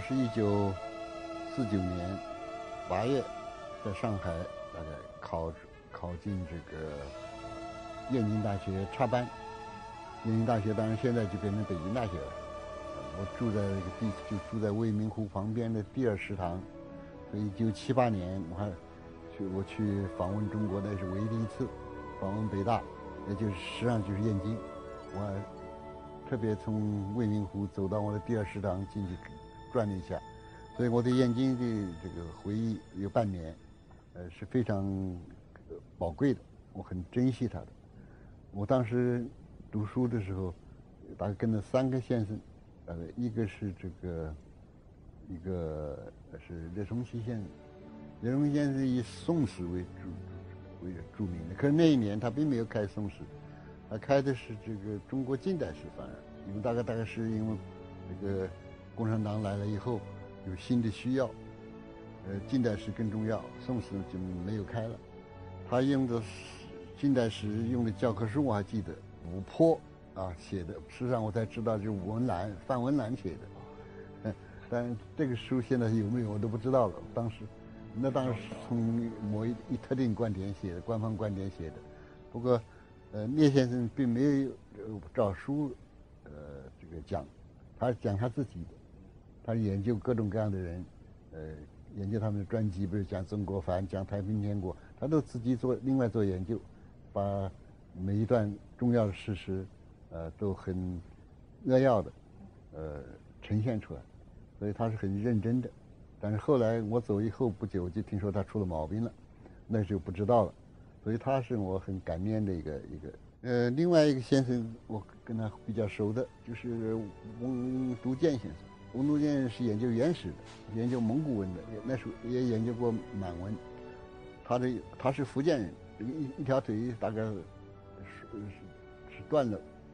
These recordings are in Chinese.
是1949年8月，在上海大概考进这个燕京大学插班。燕京大学当然现在就变成北京大学了。我住在就住在未名湖旁边的第二食堂。所以1978年我去访问中国，那是唯一的一次访问北大，也就是实际上就是燕京。我还特别从未名湖走到我的第二食堂进去转了一下，所以我对燕京的这个回忆有半年，是非常宝贵的，我很珍惜它的。我当时读书的时候，大概跟了3个先生，一个是是列松奇先生。列松奇先生以宋史为著名的，可是那一年他并没有开宋史，他开的是这个中国近代史，反而因为大概是因为这个共产党来了以后有新的需要，近代史更重要，宋史就没有开了。他用的近代史用的教科书我还记得，武坡写的，事实上我才知道就是范文澜写的，但这个书现在有没有我都不知道了。当然是从某一特定观点写的，官方观点写的。不过，聂先生并没有照书，这个讲，他讲他自己的，他研究各种各样的人，研究他们的传记，比如讲曾国藩，讲太平天国，他都自己另外做研究，把每一段重要的事实，都很扼要的，呈现出来，所以他是很认真的。但是后来我走以后不久，就听说他出了毛病了，那时候不知道了，所以他是我很感念的一个。另外一个先生，我跟他比较熟的，就是翁笃健先生。翁笃健是研究原始的，研究蒙古文的，那时候也研究过满文。他是福建人，一条腿大概是断了，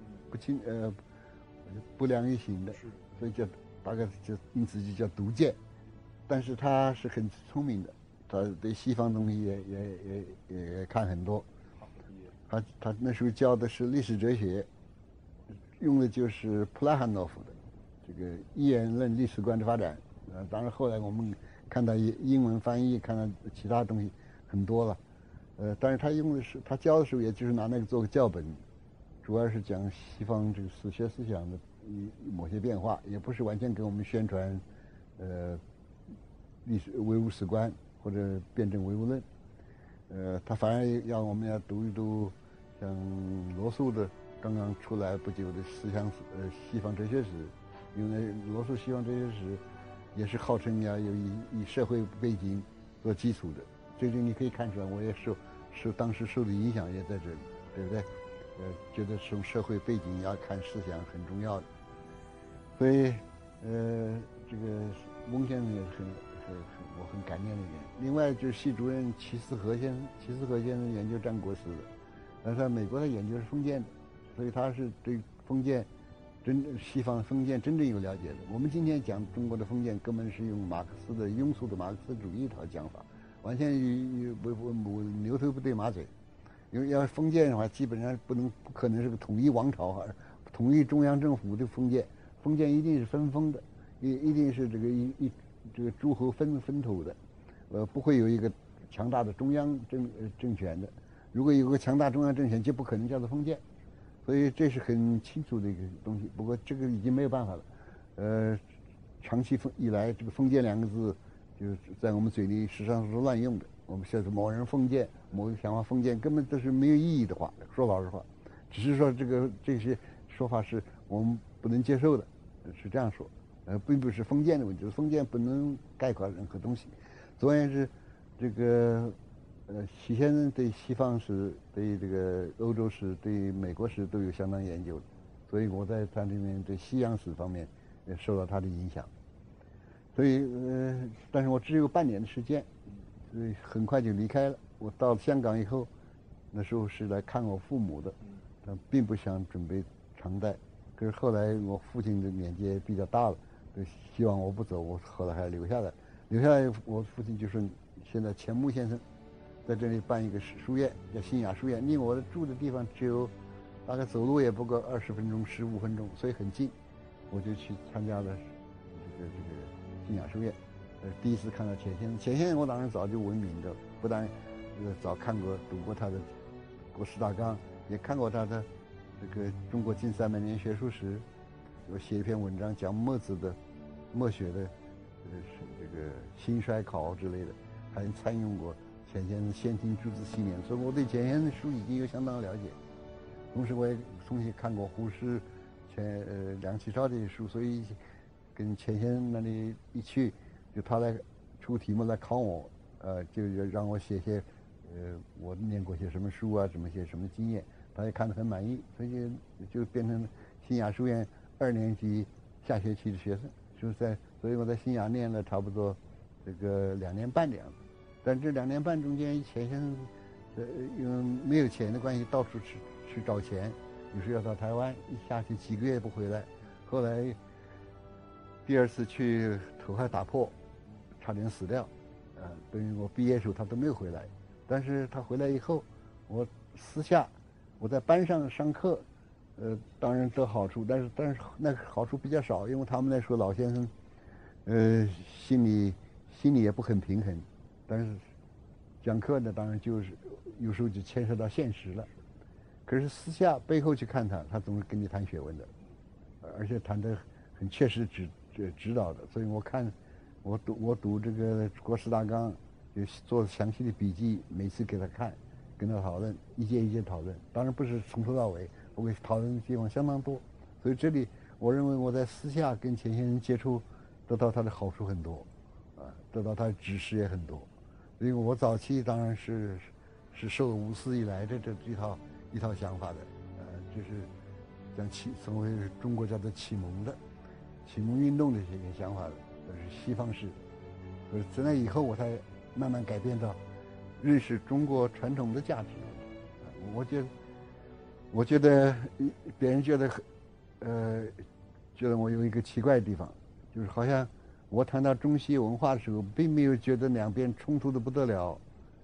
不良于行的，所以大概因此就叫笃健。但是他是很聪明的，他对西方东西也看很多。他那时候教的是历史哲学，用的就是普拉汉诺夫的这个一元论历史观的发展。当然后来我们看到英文翻译，看到其他东西很多了。但是他教的时候，也就是拿那个做个教本，主要是讲西方这个史学思想的某些变化，也不是完全给我们宣传，唯物史观或者辩证唯物论，他反而要我们要读一读像罗素的刚刚出来不久的西方哲学史，因为罗素西方哲学史也是号称要有以社会背景做基础的，这你可以看出来，我也当时受的影响也在这里，对不对？觉得从社会背景要看思想很重要的，所以这个翁先生也是我很感念的人。另外就是系主任齐思和先生研究战国史的，但是在美国他研究是封建的，所以他是对封建西方封建真正有了解的。我们今天讲中国的封建，根本是用庸俗的马克思主义一套讲法，完全牛头不对马嘴。因为要封建的话，基本上不可能是个统一王朝统一中央政府的封建一定是分封的，一定是这个诸侯分头的，不会有一个强大的中央政权的。如果有个强大中央政权，就不可能叫做封建，所以这是很清楚的一个东西。不过这个已经没有办法了，长期以来，这个封建2个字就在我们嘴里实际上是乱用的。我们说是某人封建，某个想法封建，根本都是没有意义的话，说老实话，只是说这些说法是我们不能接受的，是这样说，并不是封建的问题，封建不能概括任何东西。总而言之，这个许先生对西方史、对这个欧洲史、对美国史都有相当研究的，所以我在他里面对西洋史方面也受到他的影响。所以但是我只有半年的时间。所以很快就离开了。我到香港以后，那时候是来看我父母的，但并不想准备长待。可是后来我父亲的年纪也比较大了，就希望我不走，我后来还留下来。留下来，我父亲就说：“现在钱穆先生在这里办一个书院，叫新雅书院。离我住的地方只有大概走路也不过20分钟、15分钟，所以很近。我就去参加了这个新雅书院，第一次看到钱先生。钱先生我当然早就闻名的，不但早看过读过他的《国史大纲》，也看过他的这个《中国近300年学术史》，我写一篇文章讲墨学的这个兴衰考之类的，还参用过钱先生《先秦诸子系列》，所以我对钱先生的书已经有相当了解。同时我也重新看过胡适、梁启超这些书，所以跟钱先生那里一去，就他来出题目来考我，就让我写些我念过些什么书啊，些什么经验，他也看得很满意，所以就变成新雅书院2年级下学期的学生，所以我在新雅念了差不多这个2年半的样子。但这2年半中间，钱先生因为没有钱的关系，到处去找钱，有时要到台湾，一下去几个月不回来。后来第2次去头还打破，差点死掉，等于我毕业时候他都没有回来。但是他回来以后，我私下我在班上上课，当然得好处，但是那个好处比较少，因为他们来说老先生，心里也不很平衡，但是讲课呢，当然就是有时候就牵涉到现实了。可是私下背后去看他总是跟你谈学问的，而且谈得很切实指导的。所以我看我读这个国史大纲，就做详细的笔记，每次给他看，跟他讨论，一节讨论。当然不是从头到尾，我给讨论的地方相当多。所以这里我认为我在私下跟钱先生接触，得到他的好处很多，得到他的指示也很多。因为我早期当然是受五四以来的这一套想法的，就是像成为中国叫做启蒙运动的这些想法的，都是西方式。所以在那以后，我才慢慢改变到认识中国传统的价值。我觉得别人觉得我有一个奇怪的地方，就是好像我谈到中西文化的时候，并没有觉得两边冲突的不得了，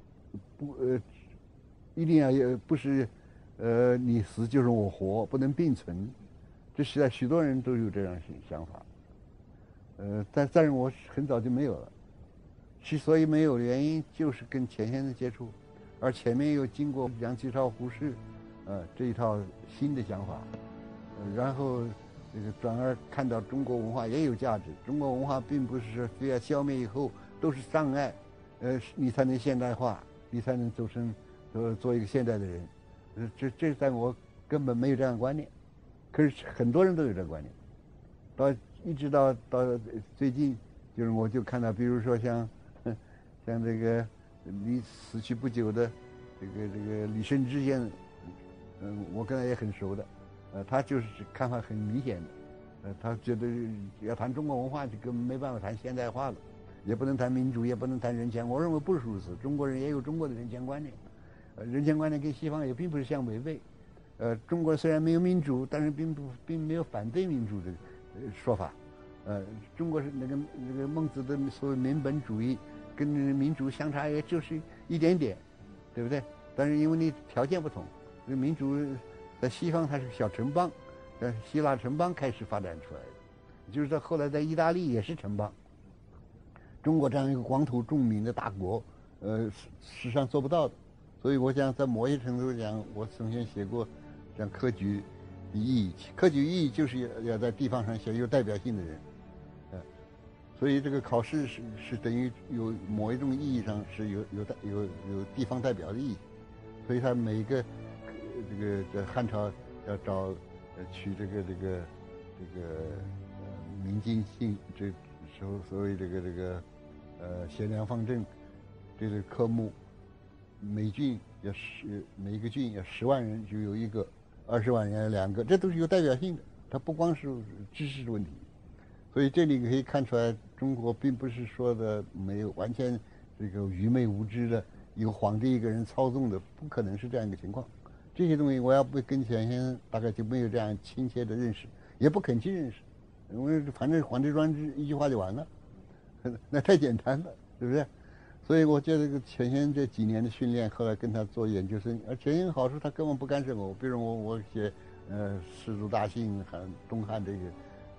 一定要不是你死就是我活，不能并存。这实在许多人都有这样想法，但是我很早就没有了。之所以没有的原因，就是跟钱先生接触，而前面又经过梁启超、胡适，这一套新的想法，然后这个转而看到中国文化也有价值。中国文化并不是说非要消灭以后都是障碍，你才能现代化，你才能做一个现代的人。这在我根本没有这样的观念，可是很多人都有这个观念。一直到最近，就是我就看到，比如说像这个离死去不久的这个李慎之先生，我跟他也很熟的，他就是看法很明显的，他觉得要谈中国文化就根本没办法谈现代化了，也不能谈民主，也不能谈人权。我认为不是如此，中国人也有中国的人权观念，人权观念跟西方也并不是相违背。中国虽然没有民主，但是并没有反对民主的说法。中国是那个孟子的所谓民本主义，跟民主相差也就是一点点，对不对？但是因为你条件不同，民主在西方它是小城邦，希腊城邦开始发展出来的，就是在后来在意大利也是城邦。中国这样一个广土重民的大国，实际上做不到的。所以我想在某些程度讲，我曾经写过像科举意义，科举意义就是要在地方上写有代表性的人，所以这个考试是等于有某一种意义上是有地方代表的意义，所以他每一个在汉朝要取这个明经信这时候所谓这个贤良方正这个科目，每一个郡要10万人就有一个，20万人有2个，这都是有代表性的，它不光是知识的问题。所以这里可以看出来，中国并不是说的没有完全这个愚昧无知的，由皇帝一个人操纵的，不可能是这样一个情况。这些东西我要不跟钱先生大概就没有这样亲切的认识，也不肯去认识，因为反正皇帝专制一句话就完了，那太简单了，对不对？所以我觉得这个钱先生这几年的训练，后来跟他做研究生，而钱先生好处他根本不干涉我，比如我写世族大幸、东汉这个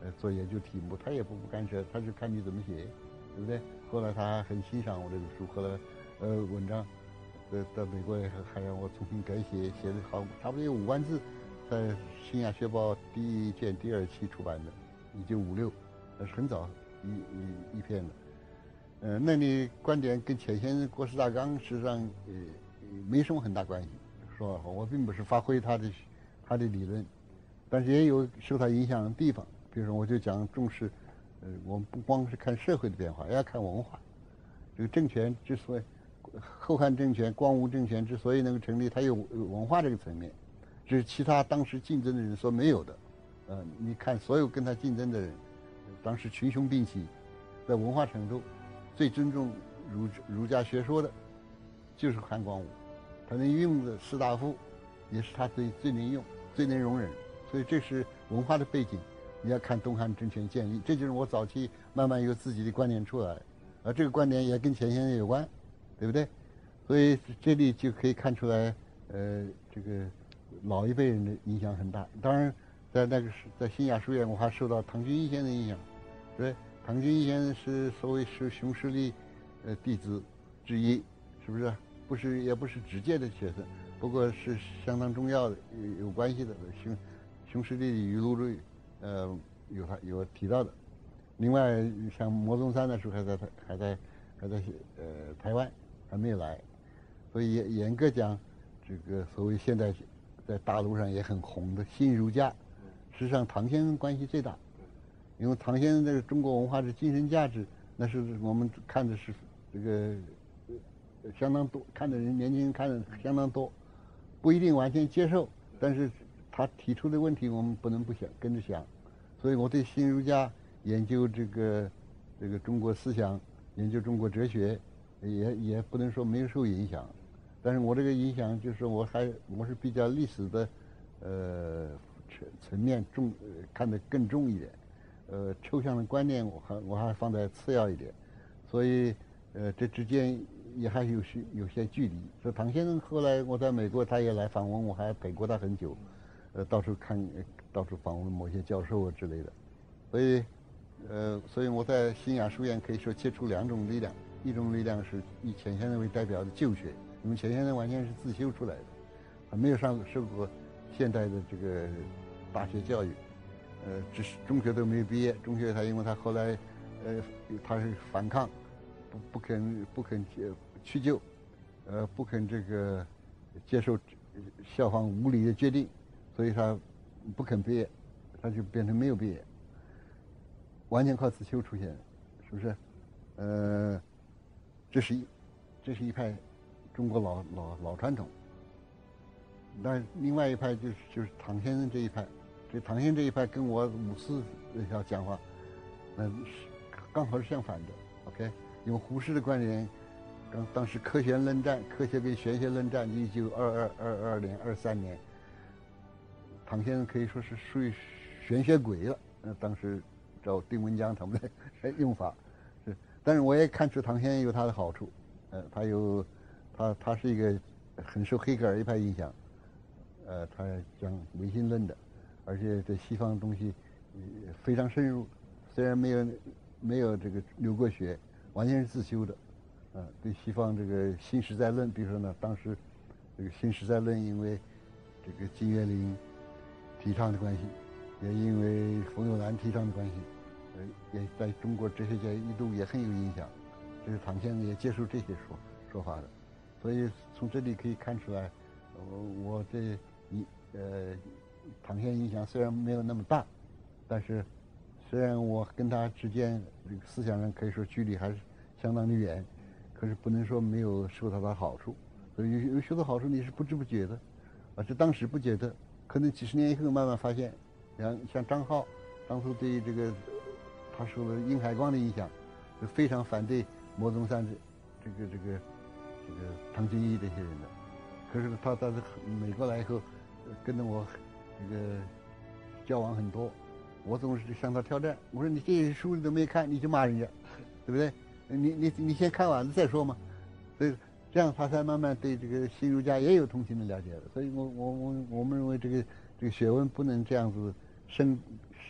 做研究题目，他也不干涉，他就看你怎么写，对不对？后来他还很欣赏我这个书，后来文章在美国还让我重新改写，写的好，差不多有5万字，在《新亚学报》第1卷第2期出版的，1956，那是很早一篇的。那你观点跟钱先生、郭士大纲实际上没什么很大关系。说我并不是发挥他的理论，但是也有受他影响的地方。比如说，我就讲重视，我们不光是看社会的变化，也要看文化。这个政权之所以后汉政权、光武政权之所以能够成立，它有文化这个层面，这是其他当时竞争的人所没有的。你看所有跟他竞争的人，当时群雄并起，在文化程度最尊重儒家学说的，就是汉光武。他能用的士大夫，也是他最能用、最能容忍。所以这是文化的背景。你要看东汉政权建立，这就是我早期慢慢有自己的观点出来，而这个观点也跟钱先生有关，对不对？所以这里就可以看出来，这个老一辈人的影响很大。当然，在新亚书院，我还受到唐君毅先生的影响，对，唐君毅先生是所谓是熊十力弟子之一，是不是？也不是直接的学生，不过是相当重要的、有关系的。熊十力的语录里，有提到的。另外，像摩宗三的时候还在台湾，还没有来，所以严格讲，这个所谓现在在大陆上也很红的新儒家，实际上唐先生关系最大，因为唐先生这个中国文化的精神价值，那是我们看的是这个相当多，看的人年轻人看的相当多，不一定完全接受，但是他提出的问题我们不能不想跟着想，所以我对新儒家研究这个中国思想，研究中国哲学，也不能说没有受影响，但是我这个影响就是我是比较历史的层面看得更重一点，抽象的观念我还放在次要一点，所以这之间也还有些距离。所以唐先生后来我在美国他也来访问，我还陪过他很久，到处访问某些教授啊之类的，所以我在新亚书院可以说接触2种力量，一种力量是以钱先生为代表的旧学，因为钱先生完全是自修出来的，他没有受过现代的这个大学教育，只是中学都没有毕业，中学因为他后来他是反抗，不肯屈就，不肯这个接受校方无理的决定，所以他不肯毕业，他就变成没有毕业，完全靠自修出现，是不是？这是一派中国老传统。但另外一派就是唐先生这一派，这唐先生这一派跟我五四要讲话，刚好是相反的。OK， 用胡适的观点，当时科学论战，科学跟玄学论战，1922年、23年，唐先生可以说是属于玄学鬼了。当时找丁文江他们的用法是，但是我也看出唐先生有他的好处，他是一个很受黑格尔一派影响，他讲唯心论的，而且对西方的东西非常深入，虽然没有这个留过学，完全是自修的，对西方这个新实在论，比如说呢，当时这个新实在论因为这个金岳霖提倡的关系，也因为冯友兰提倡的关系，也在中国哲学界一度也很有影响，这是唐先生也接受这些说法的，所以从这里可以看出来，我对唐先生影响虽然没有那么大，但是虽然我跟他之间这个思想上可以说距离还是相当的远，可是不能说没有受到他好处，所以有许多好处你是不知不觉的，而是当时不觉得，可能几十年以后慢慢发现，像张浩当初对这个他受了殷海光的影响，是非常反对摩宗三这个唐君毅这些人的，可是他到美国来以后，跟着我这个交往很多，我总是向他挑战，我说你这些书你都没看，你就骂人家，对不对？你先看完了再说嘛，所以这样他才慢慢对这个新儒家也有同情的了解了。所以我们认为这个学问不能这样子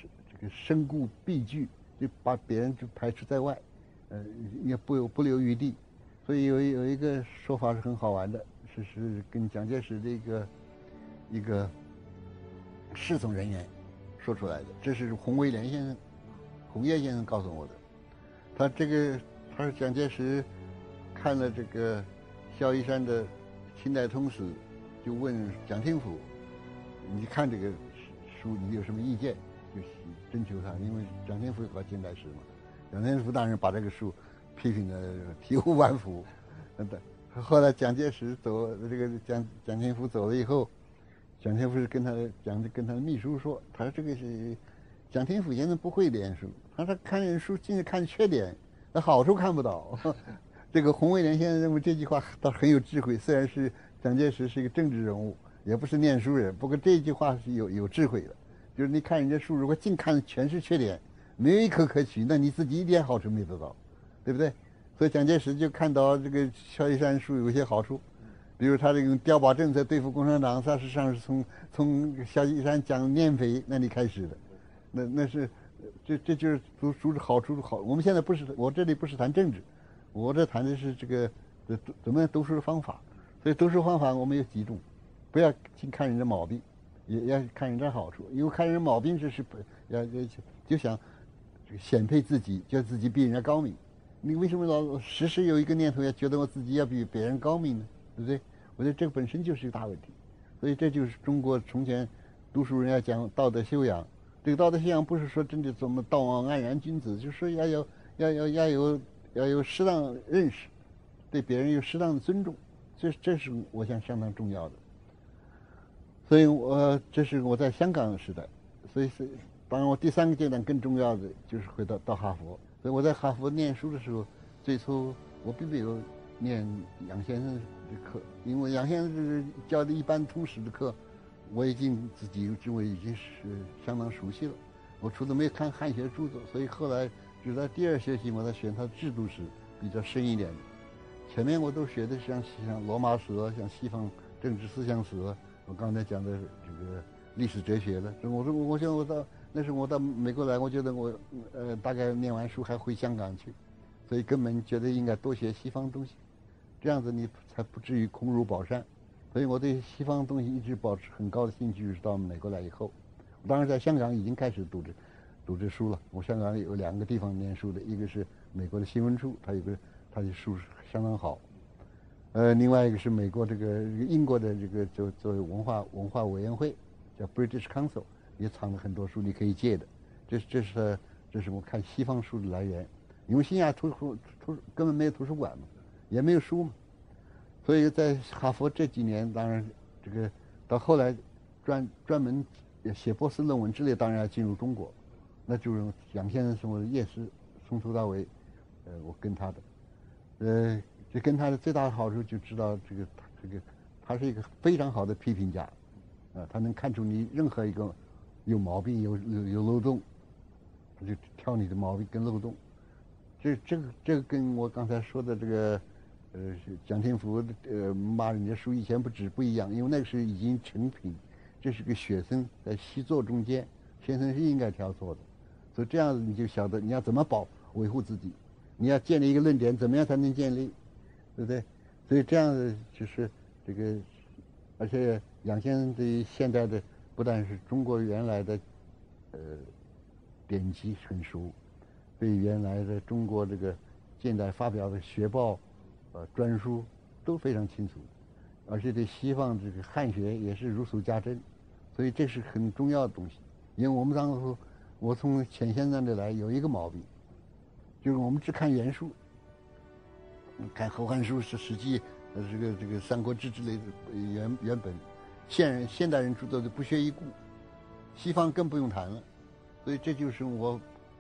个深固避惧，就把别人就排除在外，也不留余地。所以有一个说法是很好玩的，是跟蒋介石的一个侍从人员说出来的，这是洪为廉先生、洪业先生告诉我的。他是蒋介石看了这个萧一山的《清代通史》，就问蒋廷甫：“你看这个书，你有什么意见？”就征求他，因为蒋廷甫搞近代史嘛。蒋廷甫当然把这个书批评的体无完肤。后来蒋介石走，这个蒋廷甫走了以后，蒋廷甫是跟他的秘书说，他说这个是蒋廷甫先生不会练书，他说看人书尽是看缺点，那好处看不到。这个洪为廉先生认为这句话倒很有智慧，虽然是蒋介石是一个政治人物，也不是念书人，不过这句话是有智慧的。就是你看人家书，如果净看全是缺点，没有一科可取，那你自己一点好处没得到，对不对？所以蒋介石就看到这个萧一山书有一些好处，比如他这种碉堡政策对付共产党，他实际上是从萧一山讲捻匪那里开始的，那是这就是书好处好。我们现在不是，我这里不是谈政治，我这谈的是这个怎么样读书的方法。所以读书方法我们有几种，不要净看人家毛病，也要看人家好处。因为看人家毛病是就想这个显配自己，觉得自己比人家高明。你为什么老时时有一个念头要觉得我自己要比别人高明呢？对不对？我觉得这个本身就是一个大问题。所以这就是中国从前读书人要讲道德修养。这个道德修养不是说真的怎么道貌岸然君子，就是说要有适当认识，对别人有适当的尊重，这是我想相当重要的。所以这是我在香港的时代，所以当然我第三个阶段更重要的就是回到哈佛。所以我在哈佛念书的时候，最初我并没有念杨先生的课，因为杨先生是教的一般通史的课，我已经自己认为已经是相当熟悉了。我除了没有看汉学著作，所以后来直到第二学期我才选他的制度史比较深一点的。前面我都学的像罗马史，像西方政治思想史，我刚才讲的这个历史哲学了。我想我到美国来，我觉得我大概念完书还回香港去，所以根本觉得应该多学西方东西，这样子你才不至于空如宝山。所以我对西方东西一直保持很高的兴趣，直到美国来以后。我当然在香港已经开始读这书了。我香港有2个地方念书的，一个是美国的新闻处，它的书相当好。另外一个是美国英国的这个作为文化委员会，叫 British Council， 也藏了很多书你可以借的。这是我看西方书的来源，因为新亚根本没有图书馆嘛，也没有书嘛，所以在哈佛这几年，当然这个到后来专门写博士论文之类，当然要进入中国，那就是杨先生是我的业师，从头到尾，我跟他的，就跟他的最大的好处就知道他是一个非常好的批评家，他能看出你任何一个有毛病有漏洞，他就挑你的毛病跟漏洞。这个跟我刚才说的这个蒋廷甫骂人家书以前不一样，因为那个是已经成品，这是个学生在习作中间，先生是应该挑错的，所以这样子你就晓得你要怎么维护自己，你要建立一个论点，怎么样才能建立，对不对？所以这样子就是这个，而且杨先生对于现在的不但是中国原来的典籍很熟，对原来的中国这个近代发表的学报专书都非常清楚，而且对西方这个汉学也是如数家珍，所以这是很重要的东西。因为我们当初我从钱先生那里来有一个毛病，就是我们只看原书，看《后汉书》是《史记》这个《三国志》之类的原本，现代人著作就不屑一顾，西方更不用谈了。所以这就是我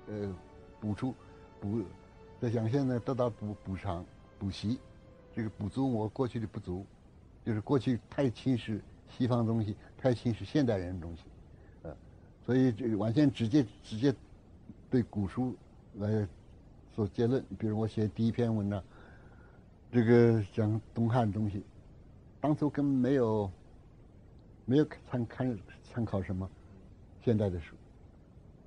在想现在得到补偿补习，这个补足我过去的不足，就是过去太轻视西方东西，太轻视现代人的东西，所以这个完全直接对古书来做结论。比如我写第一篇文章，这个讲东汉的东西，当初根本没有参考什么现代的书，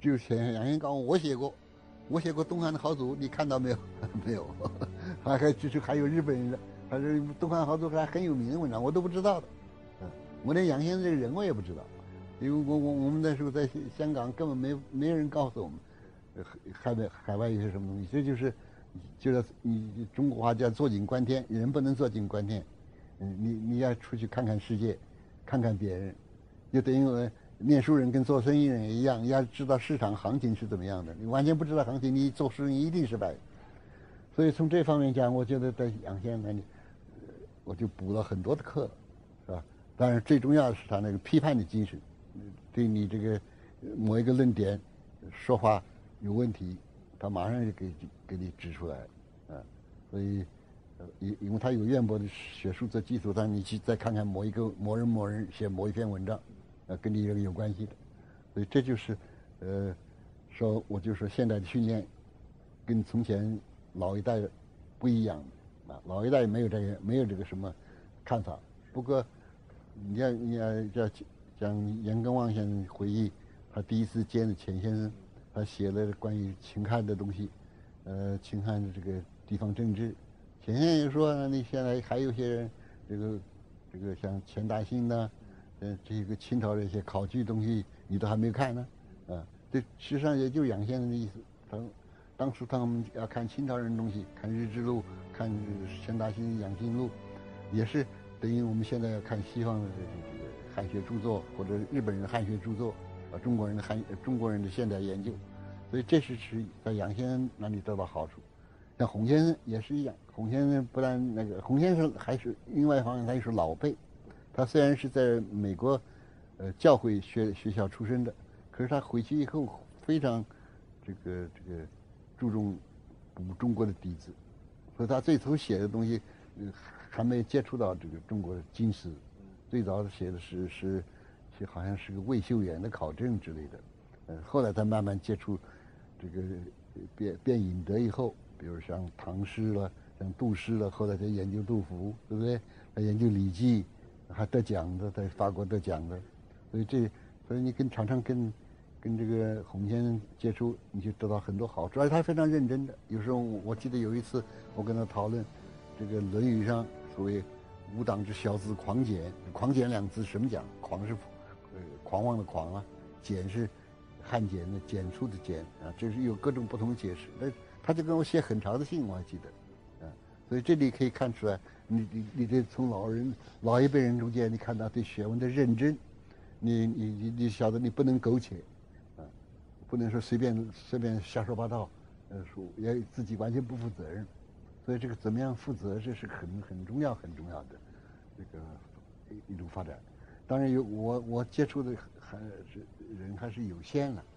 只有杨先告诉我写过，我写过东汉的豪族，你看到没有？没有，还有日本人的，还是东汉豪族还很有名的文章，我都不知道的。我连杨先生这个人我也不知道，因为我们那时候在香港根本没人告诉我们，海外有些什么东西，这就是你中国话叫坐井观天，人不能坐井观天，你要出去看看世界，看看别人，就等于念书人跟做生意人一样，要知道市场行情是怎么样的。你完全不知道行情，你做生意一定失败。所以从这方面讲，我觉得在杨先生那里，我就补了很多的课，是吧？当然最重要的是他那个批判的精神，对你这个某一个论点说话有问题，他马上就给你指出来，啊，所以因为他有渊博的学术做基础，但你去再看看某人写某一篇文章，跟你这个有关系的，所以这就是说我就说现在的训练跟从前老一代不一样的啊，老一代没有这个什么看法。不过你要讲严耕望先生回忆，他第一次见的钱先生，他写了关于秦汉的东西，秦汉的这个地方政治，钱先生说你现在还有些人，这个像钱大兴呢，这个清朝这些考据东西你都还没有看呢，啊，这实际上也就是杨先生的意思，当时他们要看清朝人的东西，看日志录，看钱大兴养心录，也是等于我们现在要看西方的这个汉学著作或者日本人的汉学著作，中国人的现代研究，所以这是在杨先生那里得到好处。像洪先生也是一样，洪先生不但洪先生还是另外一方面他也是老辈，他虽然是在美国教会学校出身的，可是他回去以后非常这个注重补中国的底子，所以他最初写的东西还没接触到这个中国的经史，最早写的是好像是个魏秀远的考证之类的，后来他慢慢接触这个变引德以后，比如像唐诗了，像杜诗了，后来他研究杜甫，对不对？他研究礼记，还得奖的，在法国得奖的，所以你常常跟这个洪先生接触，你就得到很多好处，而且他非常认真的。有时候我记得有一次我跟他讨论这个《论语》上所谓吾党之小子狂简，狂简两字什么讲？狂是狂妄的狂啊，简是汉简的简出的简啊，这是有各种不同的解释。他就跟我写很长的信，我还记得，啊，所以这里可以看出来，你这从老一辈人中间，你看到对学问的认真，你晓得你不能苟且，啊，不能说随便瞎说八道，说也自己完全不负责任，所以这个怎么样负责，这是很重要的这个一种发展。当然我接触的人还是有限了。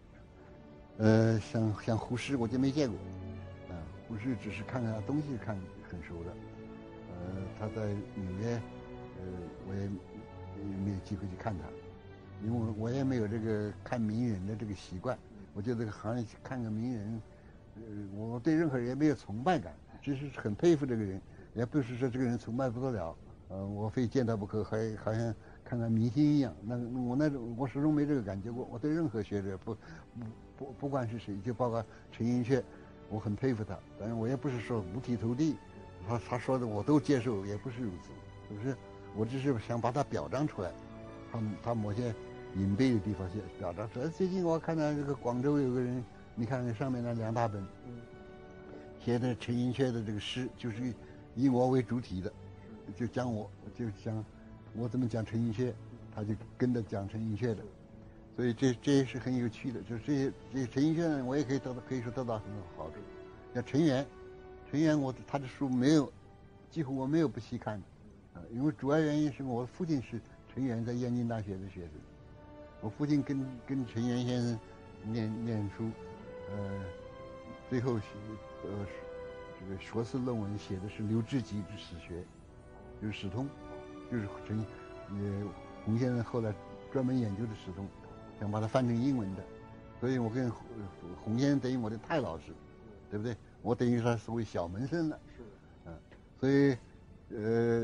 像胡适我就没见过，胡适只是看他东西看很熟的，他在纽约，我也没有机会去看他，因为我也没有这个看名人的这个习惯，我觉得这个行业去看个名人，我对任何人也没有崇拜感，只是很佩服这个人，也不是说这个人崇拜不得了，我非见他不可，还好像看看明星一样，我始终没这个感觉过。我对任何学者不管是谁，就包括陈寅恪，我很佩服他，但是我也不是说五体投地，他说的我都接受，也不是如此，是不是？我只是想把它表彰出来，他某些隐蔽的地方先表彰出来。最近我看到这个广州有个人，你看那上面那2大本，写的陈寅恪的这个诗，就是以我为主体的，就讲我怎么讲陈寅恪，他就跟着讲陈寅恪的，所以这也是很有趣的。就是这些陈寅恪呢，我也可以说得到很多好处。像陈元他的书几乎我没有不细看的，因为主要原因是我的父亲是陈元在燕京大学的学生，我父亲跟陈元先生念书，最后这个硕士论文写的是刘志吉之史学，就是史通，就是洪先生后来专门研究的史通，想把它翻成英文的，所以我跟洪先生等于我的太老师，对不对？我等于他所谓小门生了，是，所以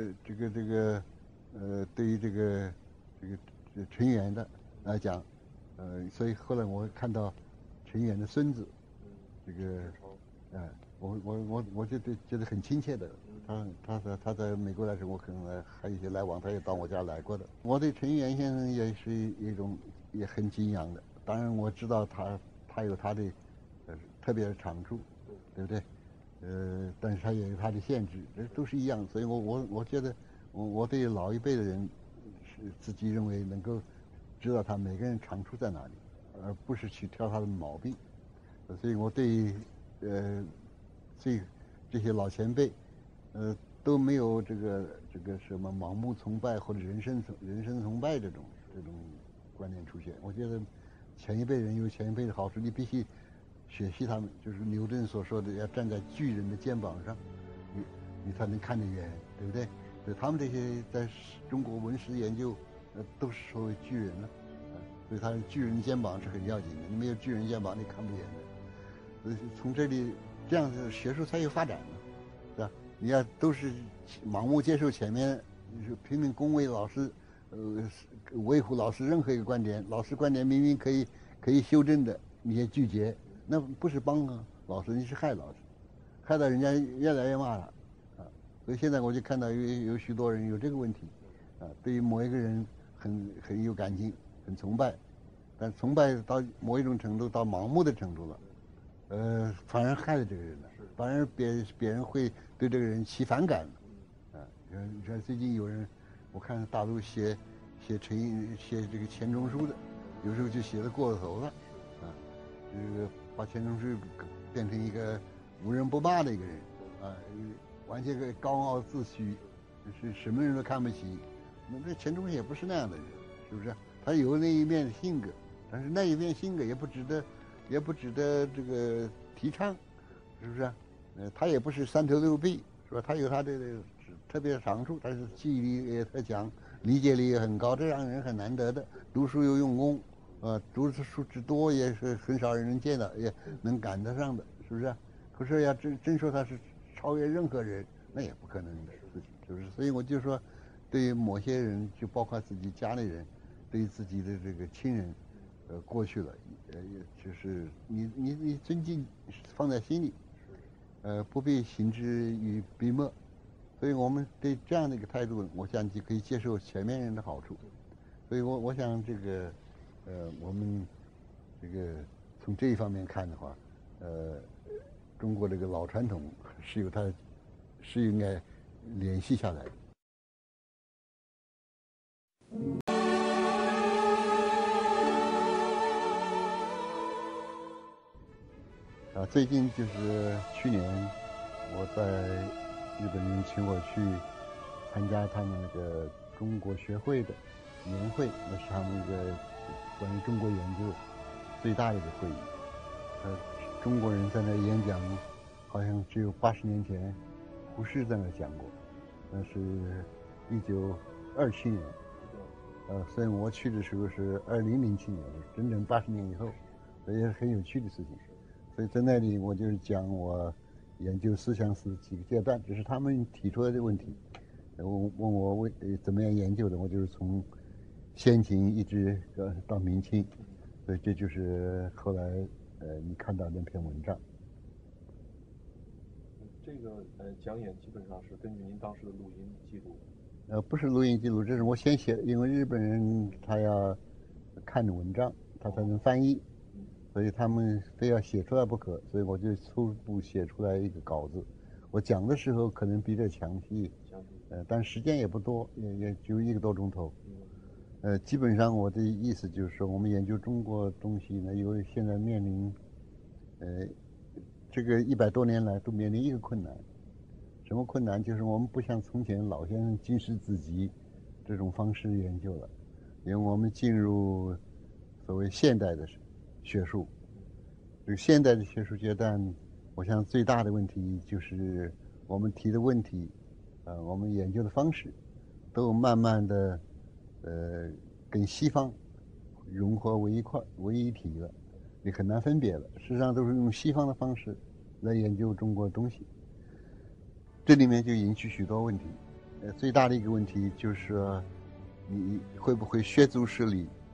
对于这个陈元的来讲， 所以后来我看到陈远的孙子，这个，我觉得很亲切的。他在美国来时，我可能还有一些来往，他也到我家来过的。我对陈元先生也是一种也很敬仰的。当然我知道他有他的特别的长处，对不对？但是他也有他的限制，这都是一样。所以我觉得我对老一辈的人是自己认为能够知道他每个人长处在哪里，而不是去挑他的毛病。所以我对这些老前辈，都没有这个什么盲目崇拜或者人生崇拜这种观念出现。我觉得前一辈人有前一辈的好处，你必须学习他们，就是牛顿所说的要站在巨人的肩膀上，你才能看得远，对不对？所以他们这些在中国文史研究，都是所谓巨人了，所以他巨人肩膀是很要紧的，你没有巨人肩膀你看不远的。所以从这里这样子学术才有发展嘛，是吧？你要都是盲目接受前面拼命恭维老师，维护老师任何一个观点，老师观点明明可以修正的，你也拒绝，那不是帮老师，你是害老师，害到人家越来越骂了，所以现在我就看到有许多人有这个问题，对于某一个人很有感情，很崇拜，但崇拜到某一种程度，到盲目的程度了。反而害了这个人了，反而别人会对这个人起反感了，你看最近有人，我看大陆写这个钱钟书的，有时候就写得过了头了，这个把钱钟书变成一个无人不骂的一个人，完全个高傲自诩，是什么人都看不起。那这钱钟书也不是那样的人，是不是？他有那一面性格，但是那一面性格也不值得这个提倡，是不是？他也不是三头六臂，是吧？他有他的特别的长处，但是记忆力也特强，理解力也很高，这让人很难得的。读书又用功，读书之多也是很少人能见到，也能赶得上的，是不是？可是要真说他是超越任何人，那也不可能的事情，是不是？所以我就说，对于某些人，就包括自己家里人，对于自己的这个亲人，过去了，就是你尊敬放在心里，不必行之于笔墨。所以我们对这样的一个态度，我想就可以接受前面人的好处。所以我想这个，我们这个从这一方面看的话，中国这个老传统是应该联系下来的。最近就是去年，我在日本人请我去参加他们那个中国学会的年会，那是他们一个关于中国研究最大的一个会议。中国人在那演讲，好像只有80年前胡适在那讲过，那是1927年。虽然我去的时候是2007年，整整80年以后，这也是很有趣的事情。所以在那里我就是讲我研究思想史几个阶段，这是他们提出来的问题，问我怎么样研究的，我就是从先秦一直到明清，所以这就是后来你看到那篇文章。 这个讲演基本上是根据您当时的录音记录。 不是录音记录，这是我先写的，因为日本人他要看的文章，他才能翻译。所以他们非要写出来不可，所以我就初步写出来一个稿子。我讲的时候可能比这详细，但时间也不多，也就1个多钟头。基本上我的意思就是说，我们研究中国东西呢，由于现在面临，这个100多年来都面临一个困难，什么困难？就是我们不像从前老先生经史子集这种方式研究了，因为我们进入所谓现代的学术，这个现代的学术阶段，我想最大的问题就是我们提的问题，我们研究的方式，都慢慢的，跟西方融合为一体了，你很难分别了。实际上都是用西方的方式来研究中国东西，这里面就引起许多问题。最大的一个问题就是说，你会不会削足适履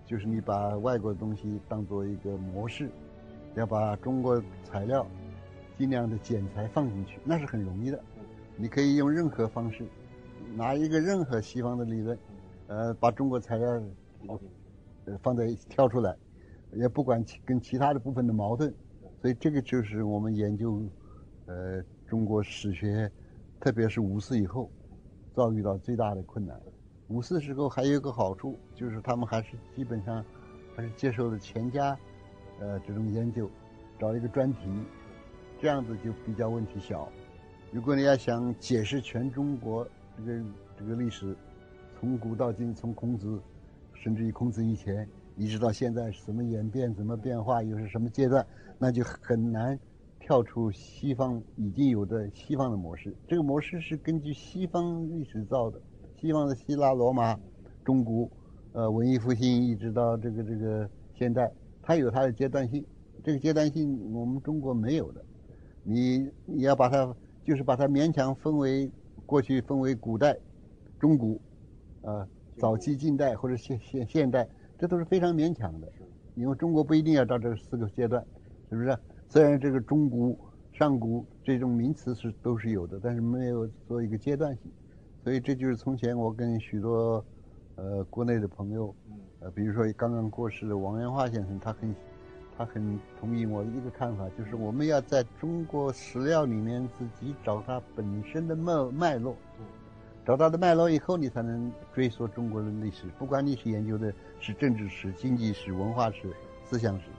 就是你把外国的东西当做一个模式，要把中国材料尽量的剪裁放进去，那是很容易的。你可以用任何方式，拿一个任何西方的理论，把中国材料放在一起挑出来，也不管跟其他的部分的矛盾。所以这个就是我们研究中国史学，特别是五四以后遭遇到最大的困难。五四时候还有一个好处，就是他们还是基本上还是接受了钱家这种研究，找一个专题，这样子就比较问题小。如果你要想解释全中国这个历史，从古到今，从孔子，甚至于孔子以前，一直到现在是怎么演变、怎么变化，又是什么阶段，那就很难跳出西方已经有的西方的模式。这个模式是根据西方历史造的，西方的希腊、罗马、中古，文艺复兴一直到这个现代，它有它的阶段性。这个阶段性我们中国没有的。你要把它就是把它勉强分为过去分为古代、中古，早期近代或者现代，这都是非常勉强的。因为中国不一定要到这4个阶段，是不是？虽然这个中古、上古这种名词都是有的，但是没有做一个阶段性。所以这就是从前我跟许多国内的朋友，比如说刚刚过世的王元化先生，他很同意我的一个看法，就是我们要在中国史料里面自己找它本身的脉络，找到的脉络以后，你才能追溯中国的历史。不管你是研究的是政治史、经济史、文化史、思想史，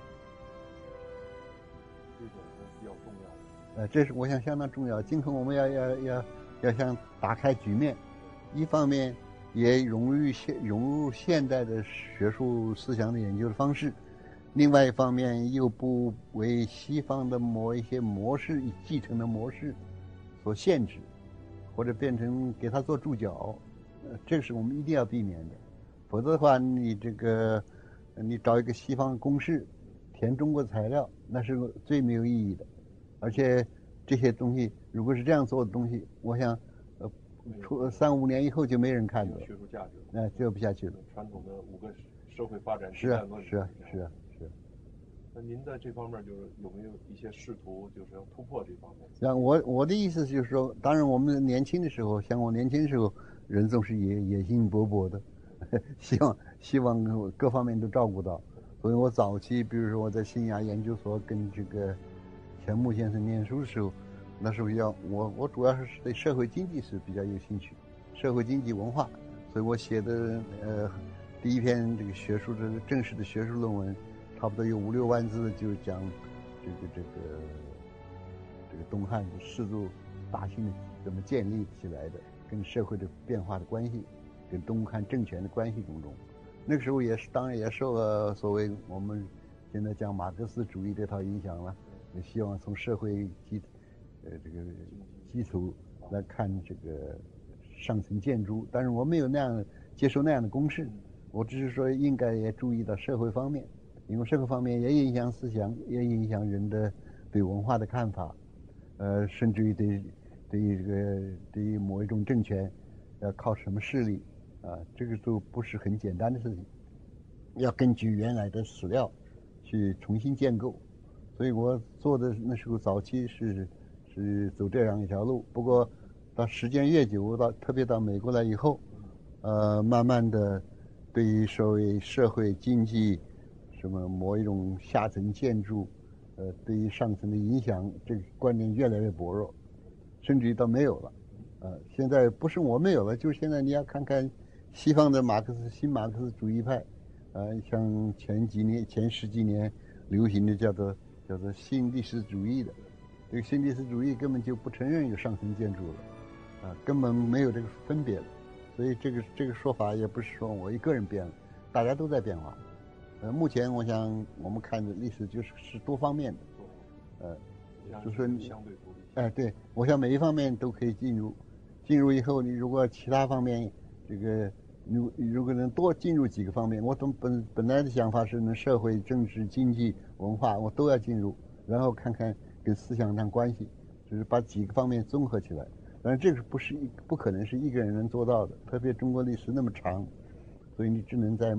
这点是比较重要的。 这是我想相当重要。今后我们要想打开局面，一方面也融入现代的学术思想的研究的方式。另外一方面，又不为西方的某一些模式继承的模式所限制，或者变成给他做注脚，这个是我们一定要避免的。否则的话，你找一个西方公式填中国材料，那是最没有意义的。而且这些东西如果是这样做的东西，我想出3、5年以后就没人看了， 学术价值了， 接不下去了。 传统的5个社会发展是啊。 那您在这方面就是有没有一些试图，就是要突破这方面？ 像我的意思就是说，当然我们年轻的时候，像我年轻的时候，人总是野心勃勃的，希望各方面都照顾到。所以我早期，比如说我在新亚研究所跟这个钱穆先生念书的时候，那时候我主要是对社会经济史比较有兴趣，社会经济文化，所以我写的第一篇这个正式的学术论文，差不多有5、6万字，就讲这个东汉氏族大兴怎么建立起来的，跟社会的变化的关系，跟东汉政权的关系种种。那个时候当然也受了所谓我们现在讲马克思主义这套影响了，也希望从社会基础来看这个上层建筑，但是我没有接受那样的公式，我只是说应该也注意到社会方面，因为社会方面也影响思想，也影响人的对文化的看法，甚至于对于某一种政权要靠什么势力这个都不是很简单的事情，要根据原来的史料去重新建构。所以我做的那时候早期是走这样一条路。不过到时间越久，特别到美国来以后，慢慢的对于所谓社会经济什么某一种下层建筑，对于上层的影响，这个观念越来越薄弱，甚至于到没有了。现在不是我没有了，就是现在你要看看西方的新马克思主义派，像前10几年流行的叫做新历史主义的，这个新历史主义根本就不承认有上层建筑了，根本没有这个分别了。所以这个说法也不是说我一个人变了，大家都在变化。目前我想我们看的历史是多方面的，就是说相对独立。 对，我想每一方面都可以进入以后，你如果其他方面如果能多进入几个方面，我本来的想法是能社会、政治、经济、文化我都要进入，然后看看跟思想上关系，就是把几个方面综合起来。但是这个不可能是一个人能做到的，特别中国历史那么长，所以你只能在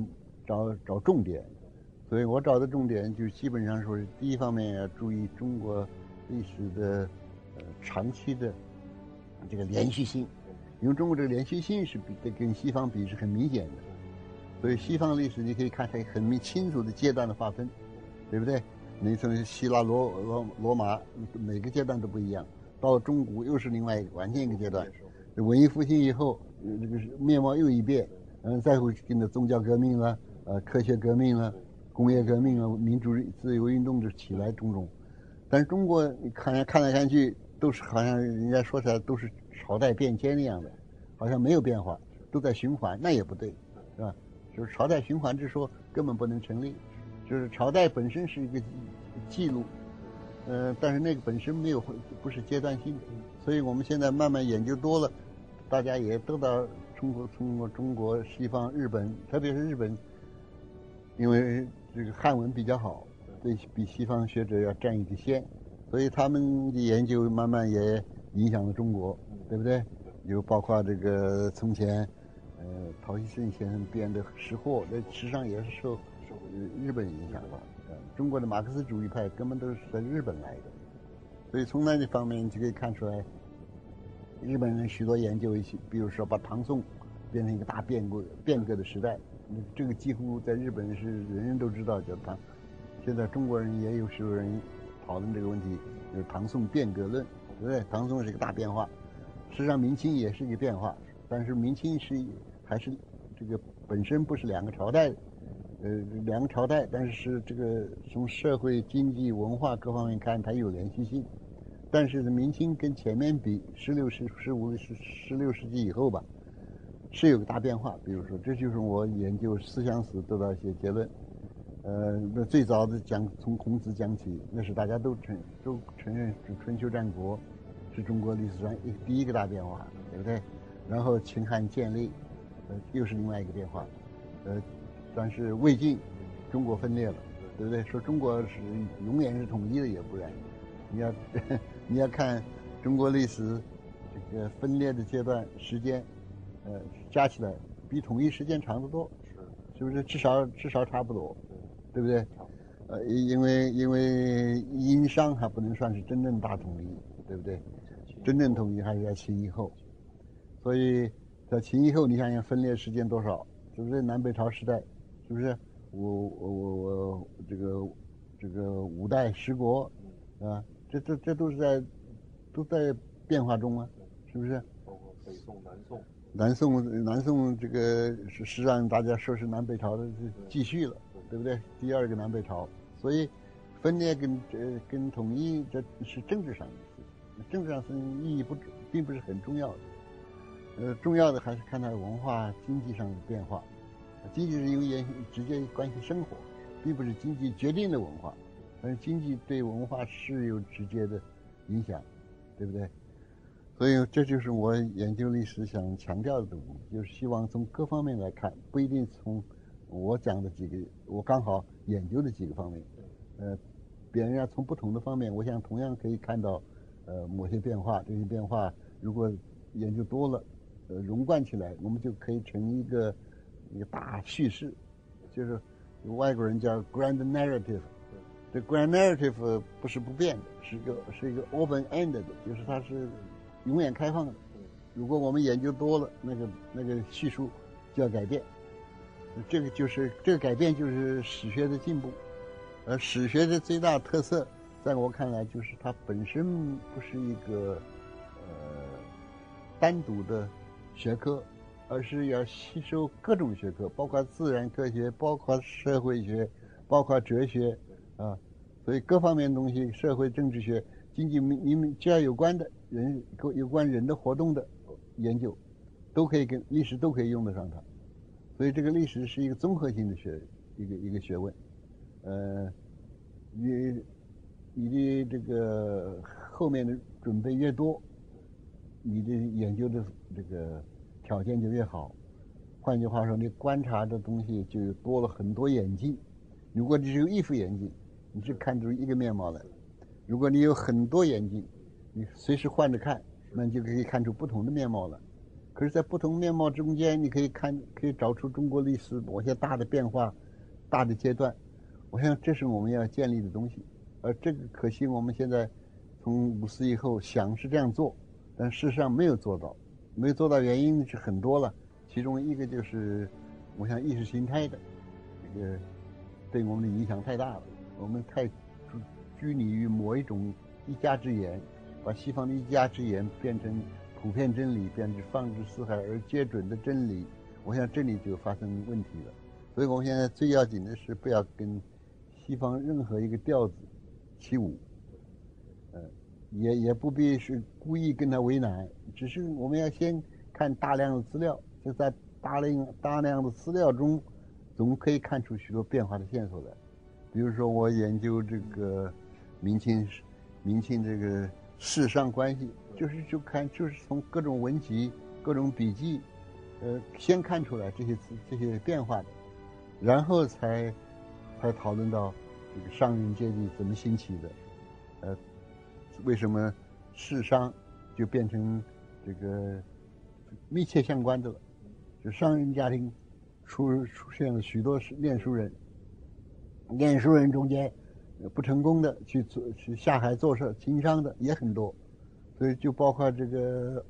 找重点。所以我找的重点就基本上说是第一方面要注意中国历史的长期的这个连续性，因为中国这个连续性是跟西方比是很明显的，所以西方历史你可以看它很清楚的阶段的划分，对不对？你从希腊罗马每个阶段都不一样，到中古又是另外完全一个阶段，文艺复兴以后这个面貌又一变，再会跟着宗教革命了，科学革命了。工业革命啊，民主自由运动的起来种种，但是中国你看来看去都是好像人家说起来都是朝代变迁那样的，好像没有变化，都在循环，那也不对，是吧？就是朝代循环之说根本不能成立，就是朝代本身是一个记录，但是那个本身不是阶段性的，所以我们现在慢慢研究多了，大家也都到中国、西方、日本，特别是日本，因为这个汉文比较好，对比西方学者要占一个先，所以他们的研究慢慢也影响了中国，对不对？有包括这个从前，陶希圣先生编的《识货》，那实际上也是受日本影响的。中国的马克思主义派根本都是在日本来的，所以从那个方面就可以看出来，日本人许多研究一些，比如说把唐宋变成一个大变革的时代。这个几乎在日本是人人都知道，叫唐。现在中国人也有时候人讨论这个问题，就是唐宋变革论，对不对？唐宋是一个大变化，实际上明清也是一个变化，但是明清还是这个本身不是两个朝代，两个朝代，但是这个从社会、经济、文化各方面看，它有连续性。但是明清跟前面比，16世纪以后吧。是有个大变化，比如说，这就是我研究思想史得到一些结论。那最早的从孔子讲起，那是大家都承认是春秋战国是中国历史上第一个大变化，对不对？然后秦汉建立，又是另外一个变化。但是魏晋，中国分裂了，对不对？说中国是永远是统一的也不然，你要看中国历史这个分裂的阶段时间。加起来比统一时间长得多，是不是？至少差不多，对不对？因为殷商还不能算是真正大统一，对不对？真正统一还是在秦以后，所以在秦以后，你想想分裂时间多少，是不是？南北朝时代，是不是？我这个五代十国，啊，这都在变化中啊，是不是？ 包括北宋、南宋。 南宋这个是让大家说是南北朝的继续了，对不对？第二个南北朝，所以分裂跟统一这是政治上的事情，政治上是意义并不是很重要的。重要的还是看它文化、经济上的变化。经济是因为直接关系生活，并不是经济决定了文化，但是经济对文化是有直接的影响，对不对？所以这就是我研究历史想强调的东西，就是希望从各方面来看，不一定从我讲的我刚好研究的几个方面，别人要从不同的方面，我想同样可以看到，某些变化。这些变化如果研究多了，融贯起来，我们就可以成一个大叙事，就是外国人叫 grand narrative。这 grand narrative 不是不变的，是一个 open end 的，就是它是永远开放的。如果我们研究多了，那个叙述就要改变。这个改变就是史学的进步。史学的最大特色，在我看来，就是它本身不是一个单独的学科，而是要吸收各种学科，包括自然科学，包括社会学，包括哲学啊。所以各方面的东西，社会政治学、经济，你们只要有关人的活动的研究，都可以跟历史都可以用得上它。所以这个历史是一个综合性的一个学问。你的这个后面的准备越多，你的研究的这个条件就越好。换句话说，你观察的东西就多了很多眼镜。如果你只有一副眼镜，你只看出一个面貌来；如果你有很多眼镜，你随时换着看，那你就可以看出不同的面貌了。 可是，在不同面貌中间，你可以找出中国历史某些大的变化、大的阶段。我想这是我们要建立的东西。而这个可惜我们现在从50以后想是这样做，但事实上没有做到。没有做到原因是很多了，其中一个就是我想意识形态的这个对我们的影响太大了。我们太拘泥于某一种一家之言，把西方的一家之言变成普遍真理，变成放之四海而皆准的真理。我想这里就发生问题了。所以我们现在最要紧的是不要跟西方任何一个调子起舞，也不必是故意跟他为难，只是我们要先看大量的资料，就在大量的资料中，总可以看出许多变化的线索来。比如说，我研究这个明清这个世上关系，就是从各种文集、各种笔记，先看出来这些变化的，然后才讨论到这个商人阶级怎么兴起的，为什么世商就变成这个密切相关的了？就商人家庭出现了许多念书人，念书人中间不成功的去下海做事经商的也很多，所以就包括这个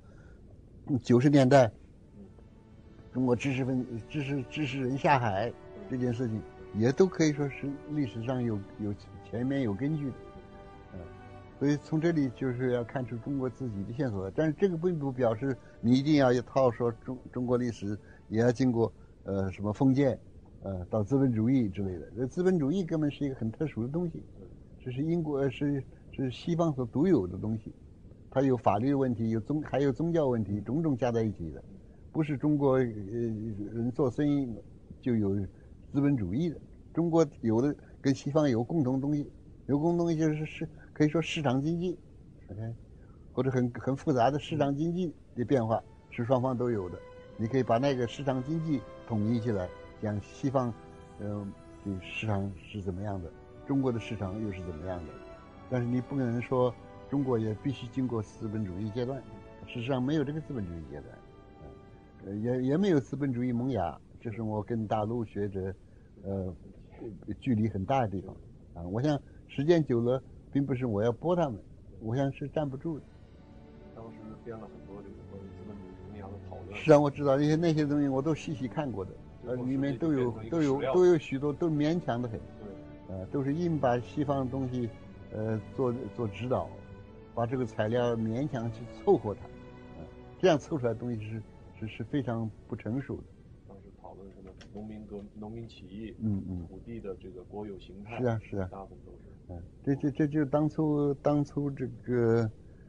90年代中国知识人下海这件事情，也都可以说是历史上有前面有根据的。所以从这里就是要看出中国自己的线索，但是这个并不表示你一定要一套说中国历史也要经过什么封建，到资本主义之类的。这资本主义根本是一个很特殊的东西，这是英国是西方所独有的东西，它有法律问题，还有宗教问题，种种加在一起的，不是中国人做生意就有资本主义的。中国有的跟西方有共同东西，有共同东西就是可以说市场经济 ，OK， 或者很复杂的市场经济的变化是双方都有的。你可以把那个市场经济统一起来，讲西方，的市场是怎么样的，中国的市场又是怎么样的。但是你不可能说中国也必须经过资本主义阶段，事实上没有这个资本主义阶段，也没有资本主义萌芽，这是我跟大陆学者，距离很大的地方啊。我想时间久了，并不是我要驳他们，我想是站不住的。 当时编了很多这个关于资本主义萌芽的讨论。 是啊，我知道那些东西我都细细看过的，里面都有许多都勉强的很，都是硬把西方的东西，做指导，把这个材料勉强去凑合它，这样凑出来的东西是非常不成熟的。 当时讨论什么农民起义，土地的这个国有形态， 是啊， 大部分都是。 这就当初这个，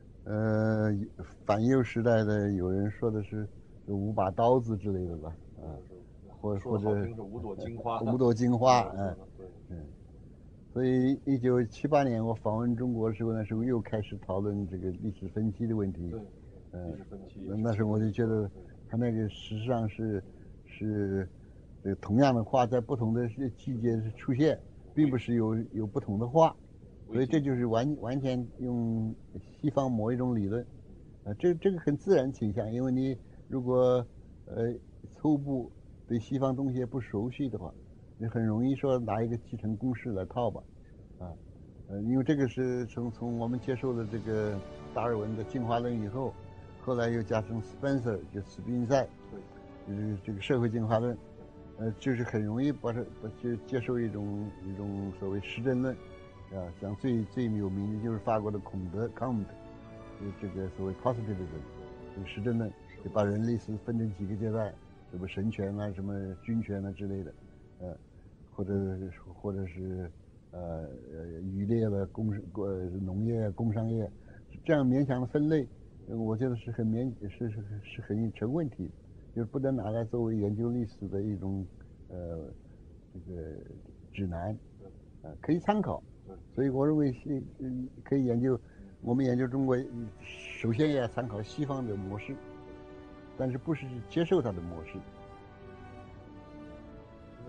反右时代的有人说的是5把刀子之类的吧，或者五朵金花， 五朵金花，所以1978年我访问中国的时候，那时候又开始讨论这个历史分期的问题， 历史分期。 那时候我就觉得他那个实际上是同样的话在不同的季节出现，并不是有不同的话，所以这就是完全用西方某一种理论，这个很自然倾向，因为你如果初步对西方东西不熟悉的话，你很容易说拿一个继承公式来套吧，因为这个是从我们接受了这个达尔文的进化论以后，后来又加上 Spencer 就斯宾塞，就是这个社会进化论，就是很容易就接受一种所谓实证论，像最有名的就是法国的孔德 Comte， 这个所谓 positivism， 这个实证论，就把人类是分成几个阶段，什么神权啊，什么君权啊之类的，或者是渔猎了农业工商业，这样勉强的分类，我觉得是很成问题的，就是不能拿来作为研究历史的一种这个指南，可以参考。所以我认为可以研究，我们研究中国，首先也要参考西方的模式，但是不是接受它的模式。 因为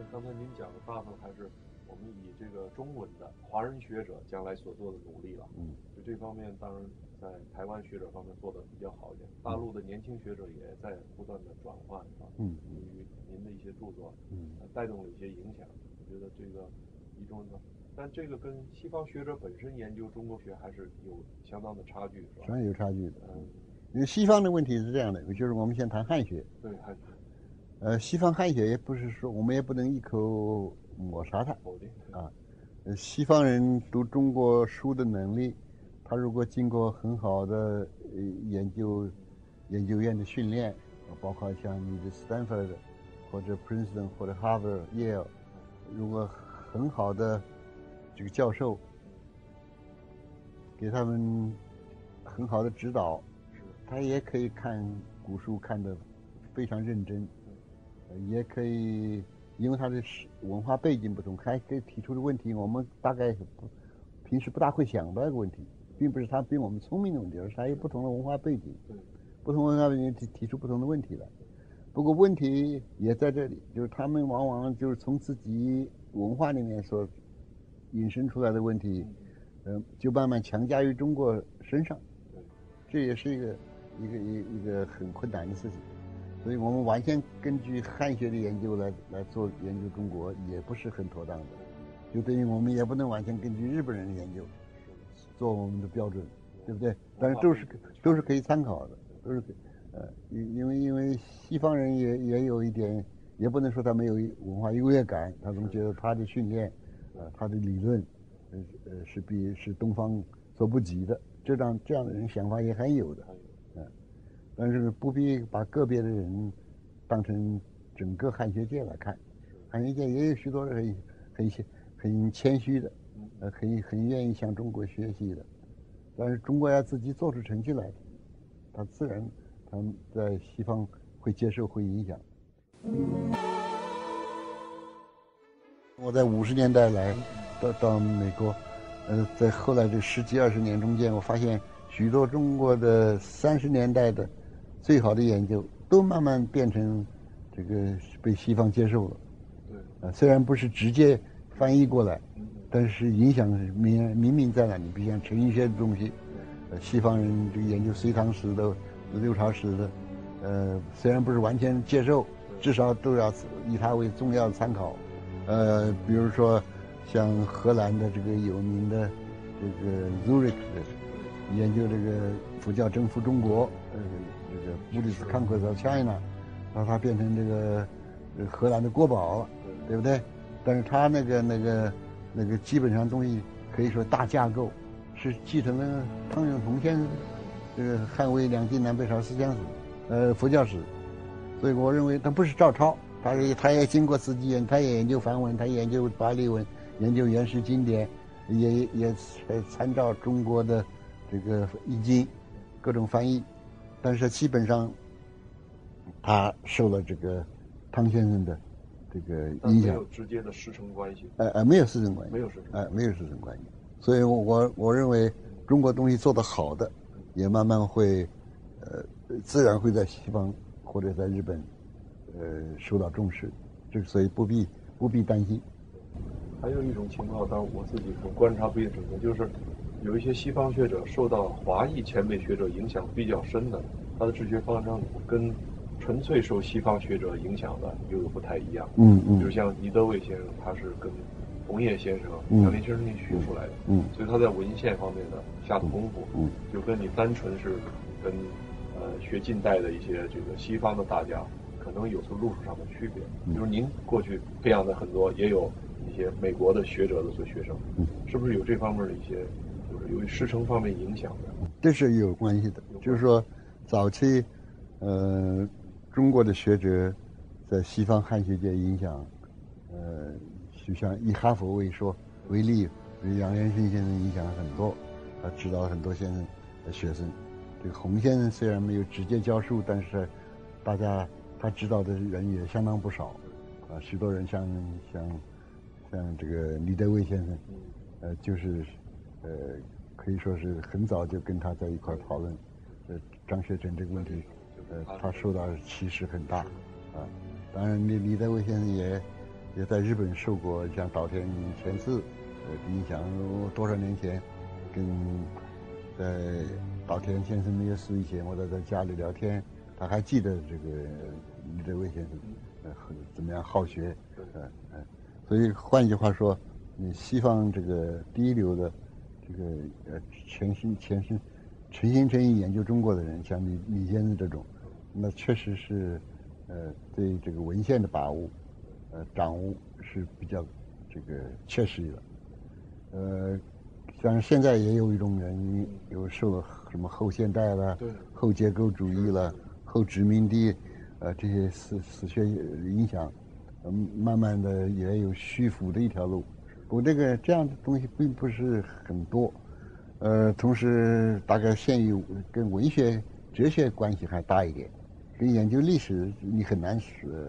刚才您讲的大部分还是我们以这个中文的华人学者将来所做的努力了。就这方面，当然在台湾学者方面做的比较好一点，大陆的年轻学者也在不断的转换啊。由于您的一些著作，带动了一些影响。我觉得这个一中的，但这个跟西方学者本身研究中国学还是有相当的差距，是吧？ 当然有差距的。因为西方的问题是这样的，就是我们先谈汉学。 对汉学。 西方汉学也不是说我们也不能一口抹杀它啊。西方人读中国书的能力，他如果经过很好的研究院的训练，包括像你的 Stanford 或者 Princeton 或者 Harvard、Yale， 如果很好的这个教授给他们很好的指导，他也可以看古书看得非常认真。也可以，因为他的文化背景不同，还可以提出的问题，我们大概平时不大会想到一个问题，并不是他比我们聪明的问题，而是他有不同的文化背景，不同文化背景提出不同的问题来。不过问题也在这里，就是他们往往就是从自己文化里面所引申出来的问题，就慢慢强加于中国身上，这也是一个很困难的事情。所以我们完全根据汉学的研究来做研究中国，也不是很妥当的。就等于我们也不能完全根据日本人的研究做我们的标准，对不对？但是都是可以参考的，都是因为西方人也有一点，也不能说他没有文化优越感，他总觉得他的训练，他的理论，是东方所不及的。这样的人想法也很有的。但是不必把个别的人当成整个汉学界来看，汉学界也有许多人很谦虚的，很愿意向中国学习的，但是中国要自己做出成绩来，他自然他们在西方会接受会影响。我在50年代到美国，在后来这10几20年中间，我发现许多中国的30年代的最好的研究都慢慢变成这个被西方接受了。虽然不是直接翻译过来，但是影响明明在那里。比如像陈寅恪的东西，西方人这个研究隋唐史的、六朝史的，虽然不是完全接受，至少都要以它为重要的参考。比如说像荷兰的这个有名的这个 Zurich 的研究这个佛教征服中国，这个 Buddhist Conquest of China， 把它变成这个荷兰的国宝了，对不对？但是他那个基本上东西可以说大架构是继承了汤永同先生这个汉魏两晋南北朝思想史，佛教史，所以我认为他不是照抄，他也经过自己研，他也研究梵文，他研究巴利文，研究原始经典，也参照中国的这个易经各种翻译，但是基本上他受了这个汤先生的这个影响， 没有直接的师承关系。 没有师承关系， 没有师承， 没有师承关系。所以我认为中国东西做得好的，也慢慢会，自然会在西方或者在日本，受到重视。所以不必担心。 还有一种情况，当然我自己从观察不一定准确，就是有一些西方学者受到华裔前辈学者影响比较深的，他的治学方针跟纯粹受西方学者影响的又有不太一样。比如像尼德卫先生，他是跟冯叶先生、杨林先生学出来的，所以他在文献方面的下的功夫，就跟你单纯是跟学近代的一些这个西方的大家，可能有出路数上的区别。比如您过去培养的很多，也有一些美国的学者的做学生，是不是有这方面的一些，就是由于师承方面影响的？ 这是有关系的，就是说早期，中国的学者在西方汉学界影响，就像以哈佛为例，杨元信先生影响很多，他指导很多先生的学生。这个洪先生虽然没有直接教书，但是他指导的人也相当不少，许多人像这个李德卫先生，就是可以说是很早就跟他在一块讨论，张学成这个问题，他受到歧视很大，当然李德卫先生也在日本受过像岛田贤治的影响。多少年前，跟在岛田先生没有死以前，我在家里聊天，他还记得这个李德威先生，怎么样好学，所以换句话说，你西方这个第一流的这个全心全意研究中国的人，像李先生这种，那确实是对这个文献的把握掌握是比较这个确实的。像现在也有一种人有受了什么后现代了、后结构主义了、后殖民地这些史学影响，慢慢的也有虚浮的一条路。不过这样的东西并不是很多，同时大概限于跟文学、哲学关系还大一点，跟研究历史你很难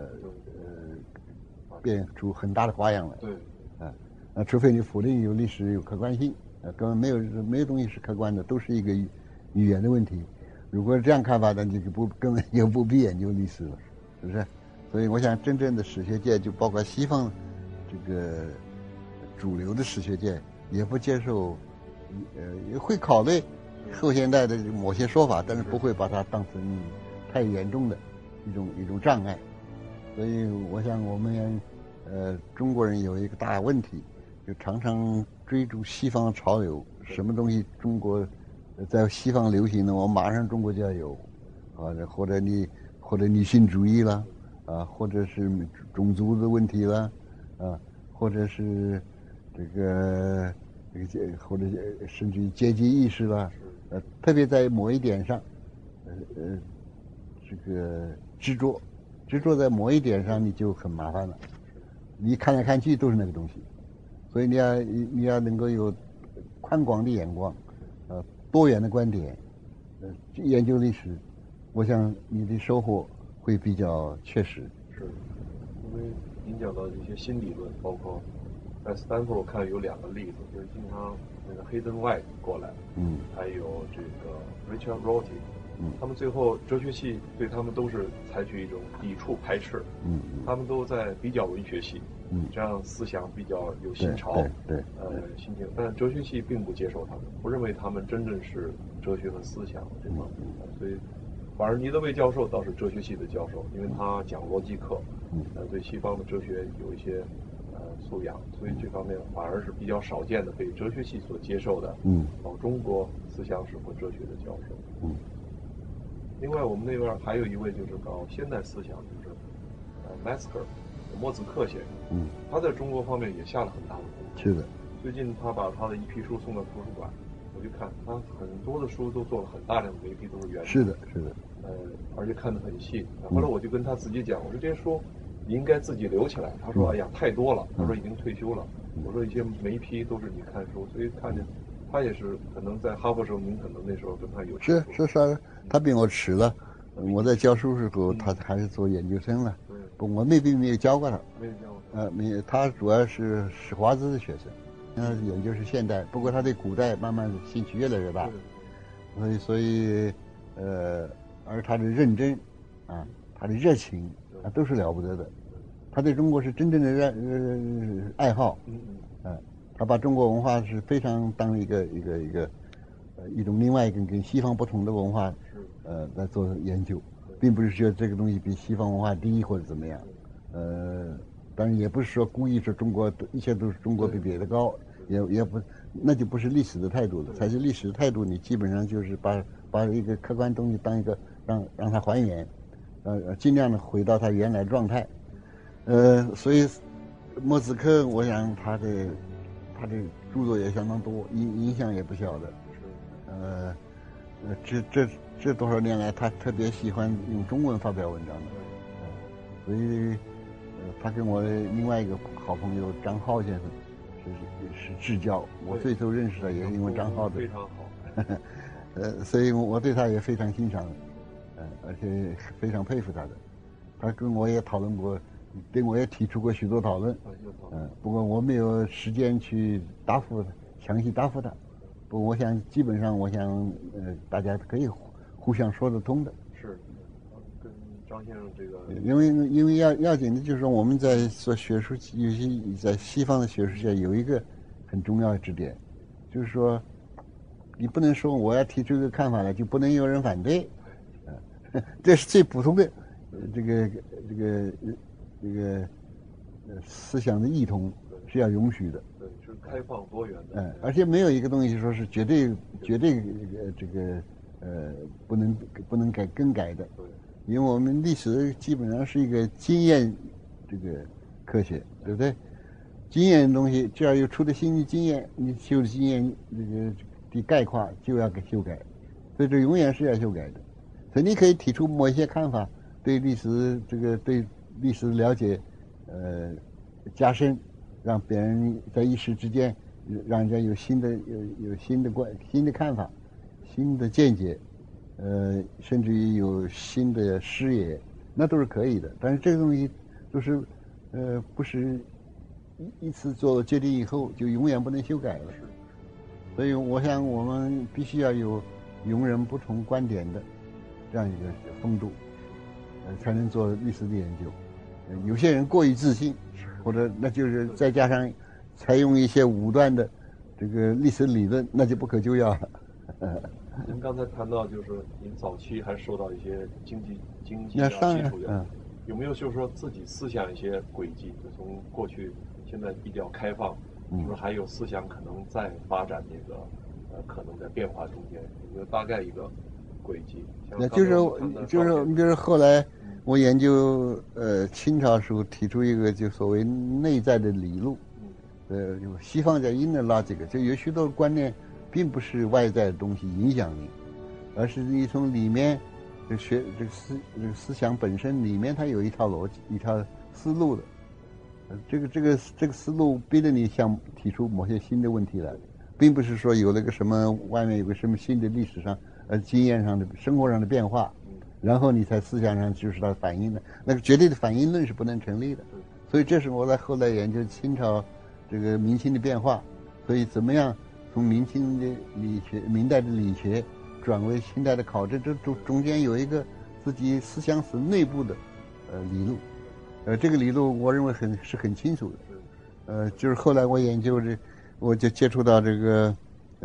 变出很大的花样来。对，除非你否定有历史有客观性，根本没有东西是客观的，都是一个语言的问题。如果这样看法，那你就根本就不必研究历史了，是不是？所以我想，真正的史学界，就包括西方这个主流的史学界，也不接受，也会考虑后现代的某些说法，但是不会把它当成太严重的一种障碍。所以我想我们中国人有一个大问题，就常常追逐西方潮流，什么东西中国在西方流行的，我马上中国就要有，或者女性主义啦，或者是种族的问题啦，或者是或者甚至于阶级意识啦，特别在某一点上，这个执着在某一点上，你就很麻烦了。你看来看去都是那个东西，所以你要能够有宽广的眼光，多元的观点，研究历史，我想你的收获会比较确实。 是，因为您讲到一些新理论，包括在斯坦福，我看有两个例子，就是经常那个Hayden White 过来，还有这个 Richard Rorty，他们最后哲学系对他们都是采取一种抵触排斥，他们都在比较文学系，这样思想比较有新潮，心情，但哲学系并不接受他们，不认为他们真正是哲学和思想这方面，所以反而尼德威教授倒是哲学系的教授，因为他讲逻辑课，对西方的哲学有一些素养，所以这方面反而是比较少见的被哲学系所接受的，搞中国思想史和哲学的教授，另外我们那边还有一位就是搞现代思想，就是Metzger，莫兹克先生，他在中国方面也下了很大的功夫。 是的， 最近他把他的一批书送到图书馆，我就看他很多的书都做了很大量的，每一批都是原著。 是的，是的。 而且看得很细。后来我就跟他自己讲，我说这些书你应该自己留起来。他说：“哎呀，太多了。”他说已经退休了。我说每一批都是你看书，所以看见他也是可能在哈佛时候，您可能那时候跟他有是，他比我迟了。我在教书时候，他还是做研究生了。不，我并没有教过他。 没有教过。 没有，他主要是史华兹的学生，研究是现代，不过他对古代慢慢兴趣越来越大，所以而他的认真，他的热情，都是了不得的。他对中国是真正的爱好，他把中国文化是非常当一种另外一个跟西方不同的文化，来做研究，并不是觉得这个东西比西方文化低或者怎么样，当然也不是说故意说中国一切都是中国比别的高，也不，那就不是历史的态度了。才是历史的态度，你基本上就是把一个客观东西当一个让它还原，尽量的回到它原来状态。所以莫兹科，我想他的著作也相当多，影响也不小的。这多少年来，他特别喜欢用中文发表文章的，所以他跟我的另外一个好朋友张浩先生是至交。我最初认识他也是因为张浩的， 非常好。 所以我对他也非常欣赏，而且非常佩服他的。他跟我也讨论过，跟我也提出过许多讨论，不过我没有时间去详细答复他。不过我想基本上，大家可以互相说得通的。 是，跟张先生这个， 因为要紧的就是说我们在做学术，尤其在西方的学术界有一个很重要的指点，就是说你不能说我要提出一个看法来就不能有人反对，这是最普通的这个思想的异同是要允许的。 对，是开放多元的。 而且没有一个东西说是绝对不能更改的。 对， 因为我们历史基本上是一个经验这个科学，对不对？经验的东西，只要有出的新的经验，你旧的经验的概括就要给修改，所以这永远是要修改的。所以你可以提出某一些看法，对历史对历史的了解加深，让别人在一时之间让人家有新的看法、新的见解，甚至于有新的视野，那都是可以的。但是这个东西都是不是一次做决定以后就永远不能修改了。所以我想我们必须要有容忍不同观点的这样一个风度，才能做历史的研究。有些人过于自信，或者那就是再加上采用一些武断的这个历史理论，那就不可救药了。 您刚才谈到，就是您早期还受到一些经济基础的，有没有就是说自己思想一些轨迹？就从过去现在比较开放，是不是还有思想可能在发展这个可能在变化中间？有没有大概一个轨迹？ 那就是比如后来我研究清朝时候提出一个就所谓内在的理路，西方叫 inner logic， 就有许多观念并不是外在的东西影响你，而是你从里面这个思想本身里面它有一套逻辑、一套思路的。这个思路逼着你想提出某些新的问题来，并不是说有了个什么外面有个什么新的历史上经验上的生活上的变化，然后你才思想上就是它反映的那个绝对的反应论是不能成立的。所以这是我后来研究清朝这个明清的变化，所以怎么样从明清的理学、明代的理学转为清代的考证，这中间有一个自己思想史内部的理路。这个理路我认为很清楚的。就是后来我研究我就接触到这个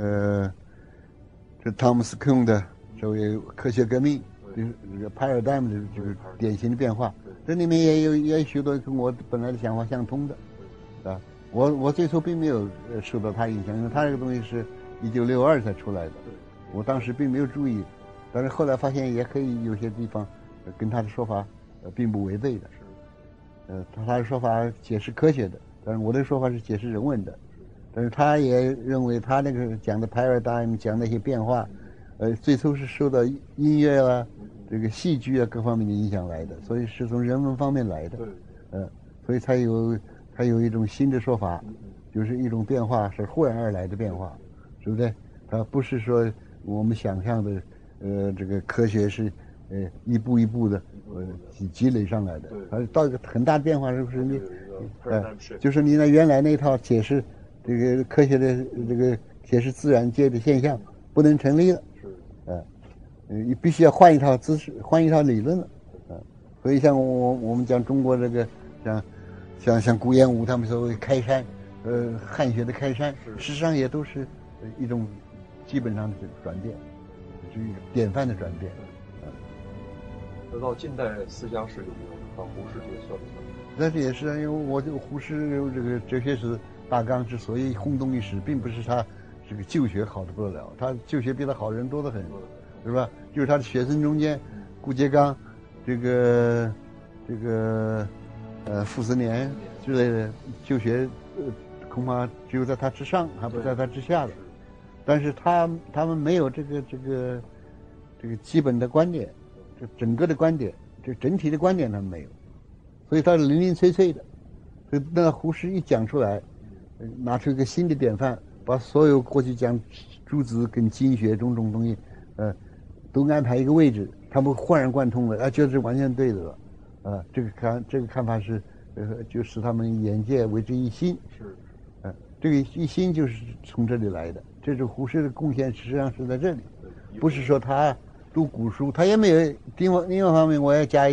这汤姆斯空的所谓科学革命，就是这个 paradigm 的这个典型的变化，这里面也有许多跟我本来的想法相通的，啊，我最初并没有受到他影响，因为他这个东西是1962才出来的，我当时并没有注意，但是后来发现也可以有些地方跟他的说法并不违背的。他的说法解释科学的，但是我的说法是解释人文的。但是他也认为他那个讲的 paradigm 讲那些变化，最初是受到音乐啊、这个戏剧啊各方面的影响来的，所以是从人文方面来的。所以才有一种新的说法，就是一种变化是忽然而来的变化，对不对？它不是说我们想象的，这个科学是一步一步的积累上来的，它到一个很大的变化，是不是你就是你那原来那套解释这个科学的这个解释自然界的现象不能成立了，你必须要换一套知识，换一套理论了，所以像我们讲中国这个像顾炎武他们所谓开山，汉学的开山，事实上也都是一种基本上的转变，是一个典范的转变。 得到近代思想史有没有把胡适这个算不算？ 但是也是，因为我这个胡适这个哲学史大纲之所以轰动一时，并不是他这个旧学好的不得了，他旧学比他好的人多得很，是吧？就是他的学生中间，顾颉刚，这个傅斯年之类的旧学，恐怕只有在他之上，还不在他之下的。但是他们没有这个基本的观点，这整个的观点，这整体的观点他们没有，所以他是零零碎碎的。所以那胡适一讲出来，拿出一个新的典范，把所有过去讲诸子跟经学种种东西，都安排一个位置，他们豁然贯通了，觉得是完全对的了，这个看法是，就使他们眼界为之一新，这个一新就是从这里来的，这是胡适的贡献，实际上是在这里，不是说他读古书，他也没有另外方面，我要加一个，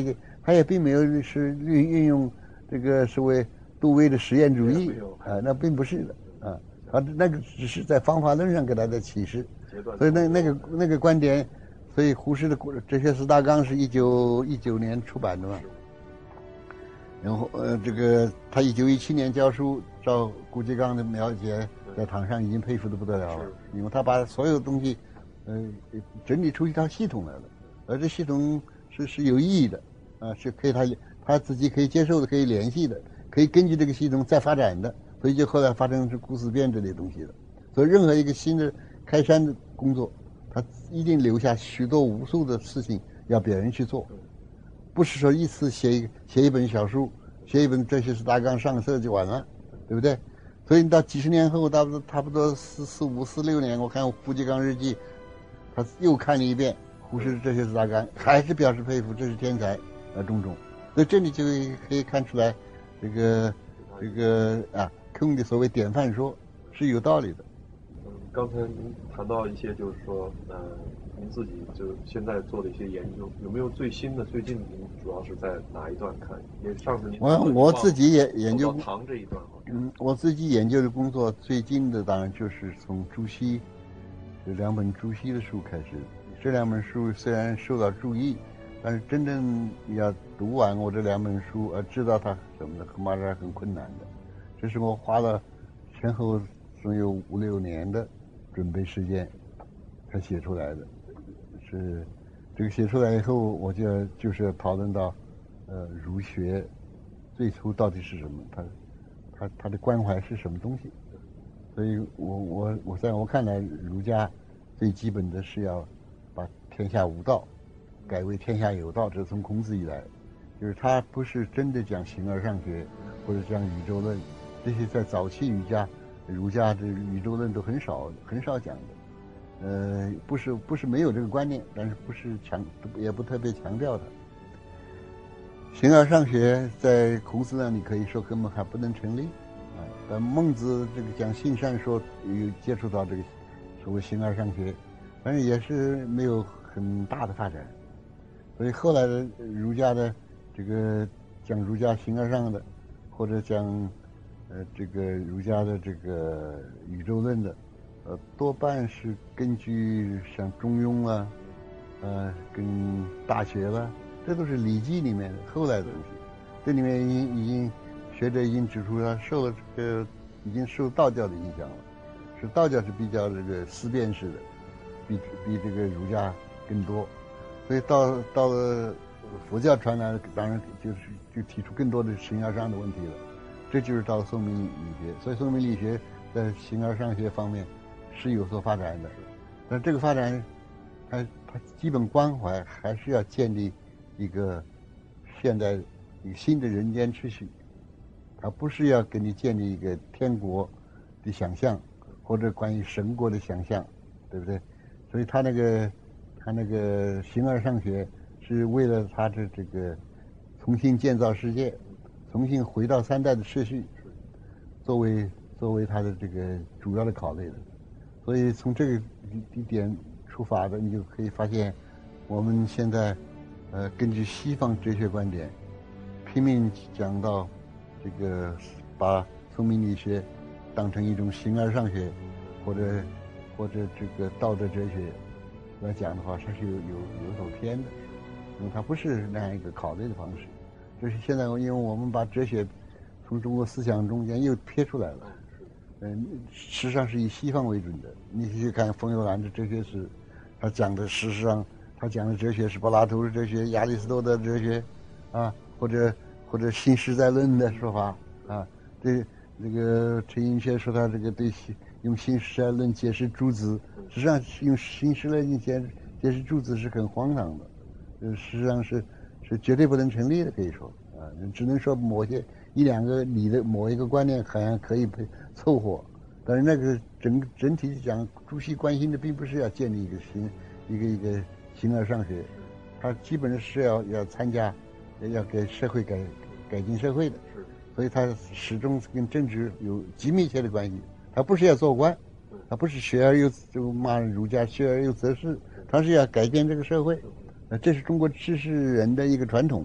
他也并没有是运用这个所谓杜威的实验主义那并不是的啊，他那个只是在方法论上给他的启示，所以那个观点，所以胡适的哲学四大纲是1919年出版的嘛。然后这个他1917年教书，照顾颉刚的描写，在堂上已经佩服的不得了了，因为他把所有东西整理出一套系统来了，而这系统是有意义的是可以他自己可以接受的，可以联系的，可以根据这个系统再发展的，所以就后来发生是古思辨这类东西了。所以任何一个新的开山的工作，他一定留下许多无数的事情要别人去做，不是说一次写一本小书，写一本哲学史大纲上色就完了，对不对？所以到几十年后，差不多45、46年，我看胡颉刚日记，他又看了一遍胡适的哲学史大纲，还是表示佩服，这是天才种种。所以这里就可以看出来，这个空的所谓典范说是有道理的。 刚才您谈到一些，就是说，您自己就现在做的一些研究，有没有最新的？最近您主要是在哪一段看？也上次您我自己也研究唐这一段， 我自己研究的工作最近的当然就是从朱熹这2本朱熹的书开始。这2本书虽然受到注意，但是真正要读完我这2本书而知道它什么的，恐怕是很困难的。这是我花了前后总有5、6年的准备时间才写出来的。是这个写出来以后，我就是要讨论到儒学最初到底是什么，它的关怀是什么东西。所以我在我看来，儒家最基本的是要把天下无道改为天下有道，这是从孔子以来，就是他不是真的讲形而上学或者讲宇宙论，这些在早期儒家的宇宙论都很少讲的。不是没有这个观念，但是也不特别强调它。形而上学在孔子那里可以说根本还不能成立但孟子这个讲性善说有接触到这个所谓形而上学，但是也是没有很大的发展。所以后来的儒家的这个讲儒家形而上的，或者讲这个儒家的这个宇宙论的，多半是根据像中庸啊，跟大学啦，这都是《礼记》里面的后来的东西。这里面学者已经指出，他已经受道教的影响了，是道教是比较这个思辨式的，比这个儒家更多。所以到了佛教传来，当然就提出更多的形而上的问题了。这就是到了宋明理学，所以宋明理学在形而上学方面是有所发展的，但这个发展，它基本关怀还是要建立一个现在一个新的人间秩序，它不是要给你建立一个天国的想象或者关于神国的想象，对不对？所以他那个形而上学是为了他的这个重新建造世界，重新回到3代的秩序，作为他的这个主要的考虑的。所以从这个一点出发的，你就可以发现，我们现在根据西方哲学观点，拼命讲到这个把宋明理学当成一种形而上学，或者这个道德哲学来讲的话，它是有所偏的，因为它不是那样一个考虑的方式。就是现在因为我们把哲学从中国思想中间又撇出来了，实际上是以西方为准的。你去看冯友兰的哲学史，他讲的事实上他讲的哲学是柏拉图的哲学、亚里士多德的哲学或者新实在论的说法对这个陈寅恪说他这个用新实在论解释诸子，实际上用新实在论解释诸子是很荒唐的，实际上是绝对不能成立的，可以说只能说某些1-2个理的某一个观念好像可以凑合，但是那个整体讲，朱熹关心的并不是要建立一个形而上学，他基本是要参加，要给社会改进社会的，所以他始终跟政治有极密切的关系。他不是要做官，他不是学而就骂儒家学而优则仕，他是要改变这个社会。这是中国知识人的一个传统，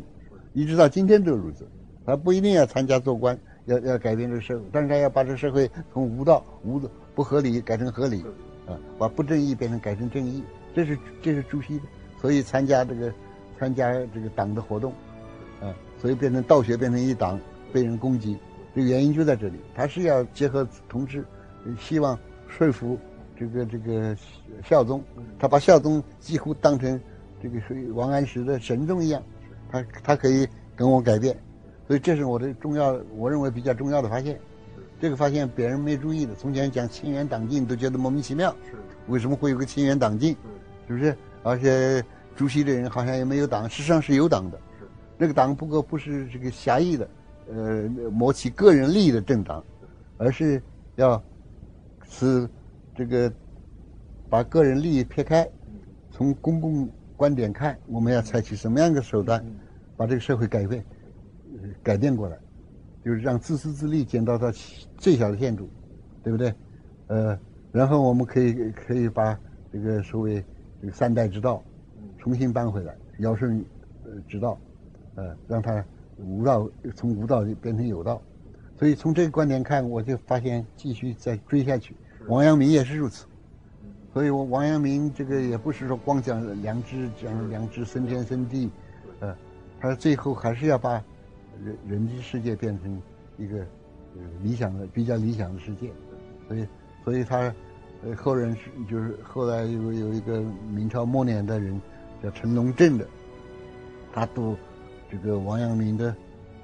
一直到今天都如此。他不一定要参加做官，要改变这个社会，但是他要把这个社会从无道不合理改成合理，把不正义变成改成正义，这是朱熹的。所以参加这个党的活动，所以变成道学变成一党被人攻击，这个原因就在这里。他是要结合同志，希望说服这个孝宗，他把孝宗几乎当成这个王安石的神宗一样，他可以跟我改变。所以这是我认为比较重要的发现。这个发现别人没注意的，从前讲清源党禁都觉得莫名其妙，为什么会有个清源党禁？是不是？而且朱熹这人好像也没有党，事实上是有党的。那个党不过不是这个狭义的，谋其个人利益的政党，而是要使这个把个人利益撇开，从公共观点看，我们要采取什么样的手段，把这个社会改变过来，就是让自私自利减到它最小的限度，对不对？然后我们可以把这个所谓这个三代之道重新搬回来，尧舜之道，让它从无道变成有道。所以从这个观点看，我就发现继续再追下去，王阳明也是如此。所以王阳明这个也不是说光讲良知生天生地，他最后还是要把人的世界变成一个比较理想的世界。所以他后人就是后来有一个明朝末年的人叫陈龙正的，他读这个王阳明的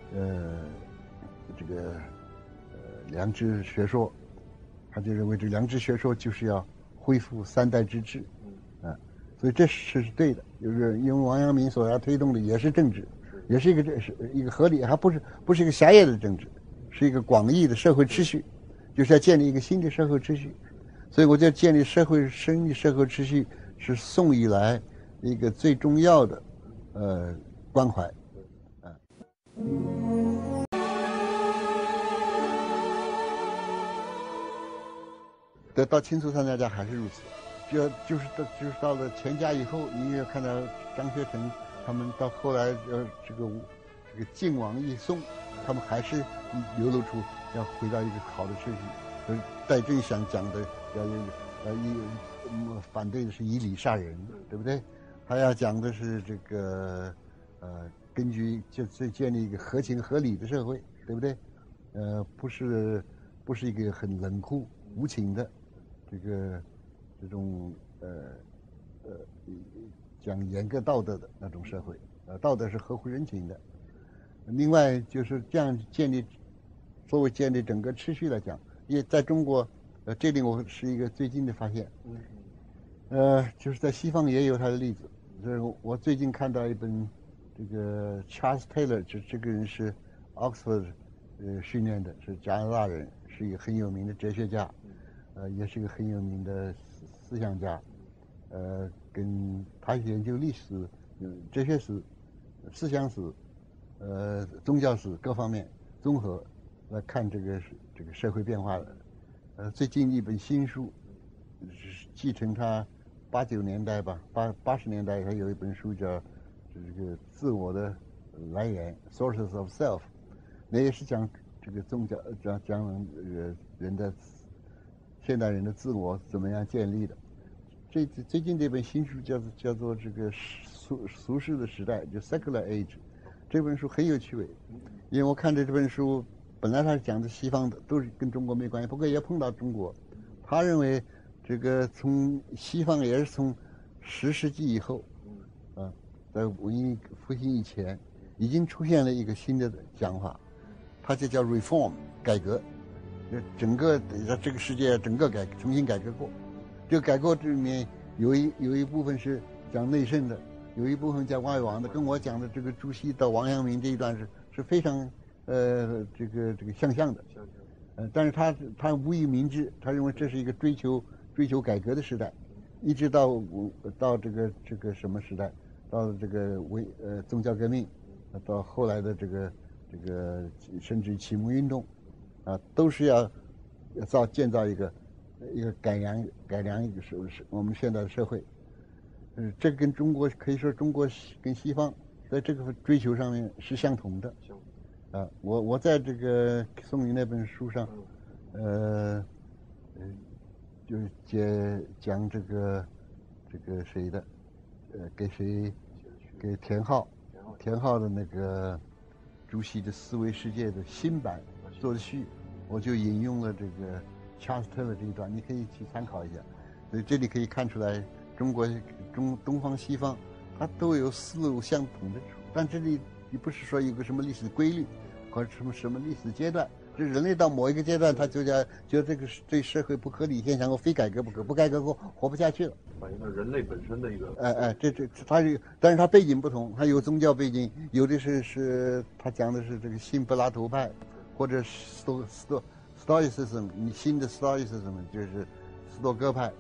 这个良知学说，他就认为这良知学说就是要恢复三代之治，所以这是对的，就是因为王阳明所要推动的也是政治，也是一个合理，还不是一个狭隘的政治，是一个广义的社会秩序，就是要建立一个新的社会秩序。所以我觉得建立社会秩序是宋以来一个最重要的关怀。到清初三大家还是如此，就是到了钱家以后，你也看到张学成他们到后来这个晋王易宋，他们还是流露出要回到一个好的秩序。就是戴震想讲的反对的是以礼杀人，对不对？他要讲的是这个根据建立一个合情合理的社会，对不对？不是一个很冷酷无情的这种讲严格道德的那种社会，道德是合乎人情的。另外就是这样建立整个秩序来讲，也在中国，这里我是一个最近的发现，就是在西方也有它的例子。我最近看到一本这个 Charles Taylor， 这个人是 Oxford 训练的，是加拿大人，是一个很有名的哲学家，也是一个很有名的思想家，跟他研究历史、哲学史、思想史、宗教史各方面综合来看这个社会变化的。最近一本新书是继承他80年代吧，80年代他有一本书叫这个自我的来源 Sources of Self， 那也是讲这个宗教讲人的现代人的自我怎么样建立的。最近这本新书叫做这个俗世的时代，就 Secular Age， 这本书很有趣味，因为我看这本书本来他是讲的西方的，都是跟中国没关系，不过也碰到中国。他认为这个从西方也是从10世纪以后，在文艺复兴以前，已经出现了一个新的讲法，它就叫 reform 改革，整个这个世界整个重新改革过。这个改革里面有一部分是讲内圣的，有一部分讲外王的，跟我讲的这个朱熹到王阳明这一段是非常这个相像的。但是他无以明之，他认为这是一个追求改革的时代，一直到这个什么时代，到这个宗教革命，到后来的这个甚至于启蒙运动，都是要建造一个改良一个我们现在的社会。这跟中国可以说中国跟西方在这个追求上面是相同的。我在这个宋宇那本书上，就是讲这个谁的，给田浩的那个主席的思维世界的新版做的序，我就引用了这个查斯特的这一段，你可以去参考一下。所以这里可以看出来，东方西方，它都有思路相同的处，但这里你不是说有个什么历史规律，或者什么历史阶段。这人类到某一个阶段，他觉得这个对社会不合理现象，我非改革不可，不改革我活不下去了。 反映了人类本身的一个但是他背景不同，他有宗教背景，有的是他讲的是这个新柏拉图派，或者Stoicism， 新的 Stoicism 就是斯多哥派，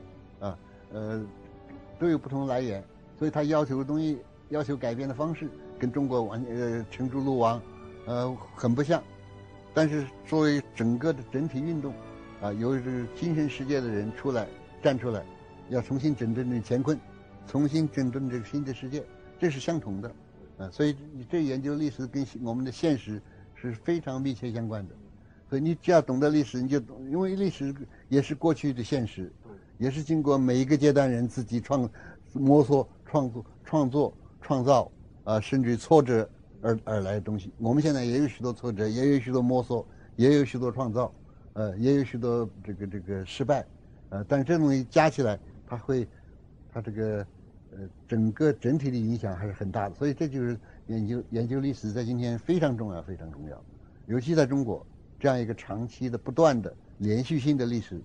都有不同来源，所以他要求的东西，要求改变的方式，跟中国程朱陆王，很不像。但是作为整个的整体运动，由这个精神世界的人站出来，要重新整顿这乾坤，重新整顿这个新的世界，这是相同的，所以你这研究历史跟我们的现实是非常密切相关的。所以你只要懂得历史，你就懂，因为历史也是过去的现实，也是经过每一个阶段人自己摸索、创造甚至挫折而来的东西。我们现在也有许多挫折，也有许多摸索，也有许多创造，也有许多这个失败，但是这东西加起来，它这个整体的影响还是很大的。所以这就是研究历史在今天非常重要，非常重要，尤其在中国这样一个长期的、不断的、连续性的历史，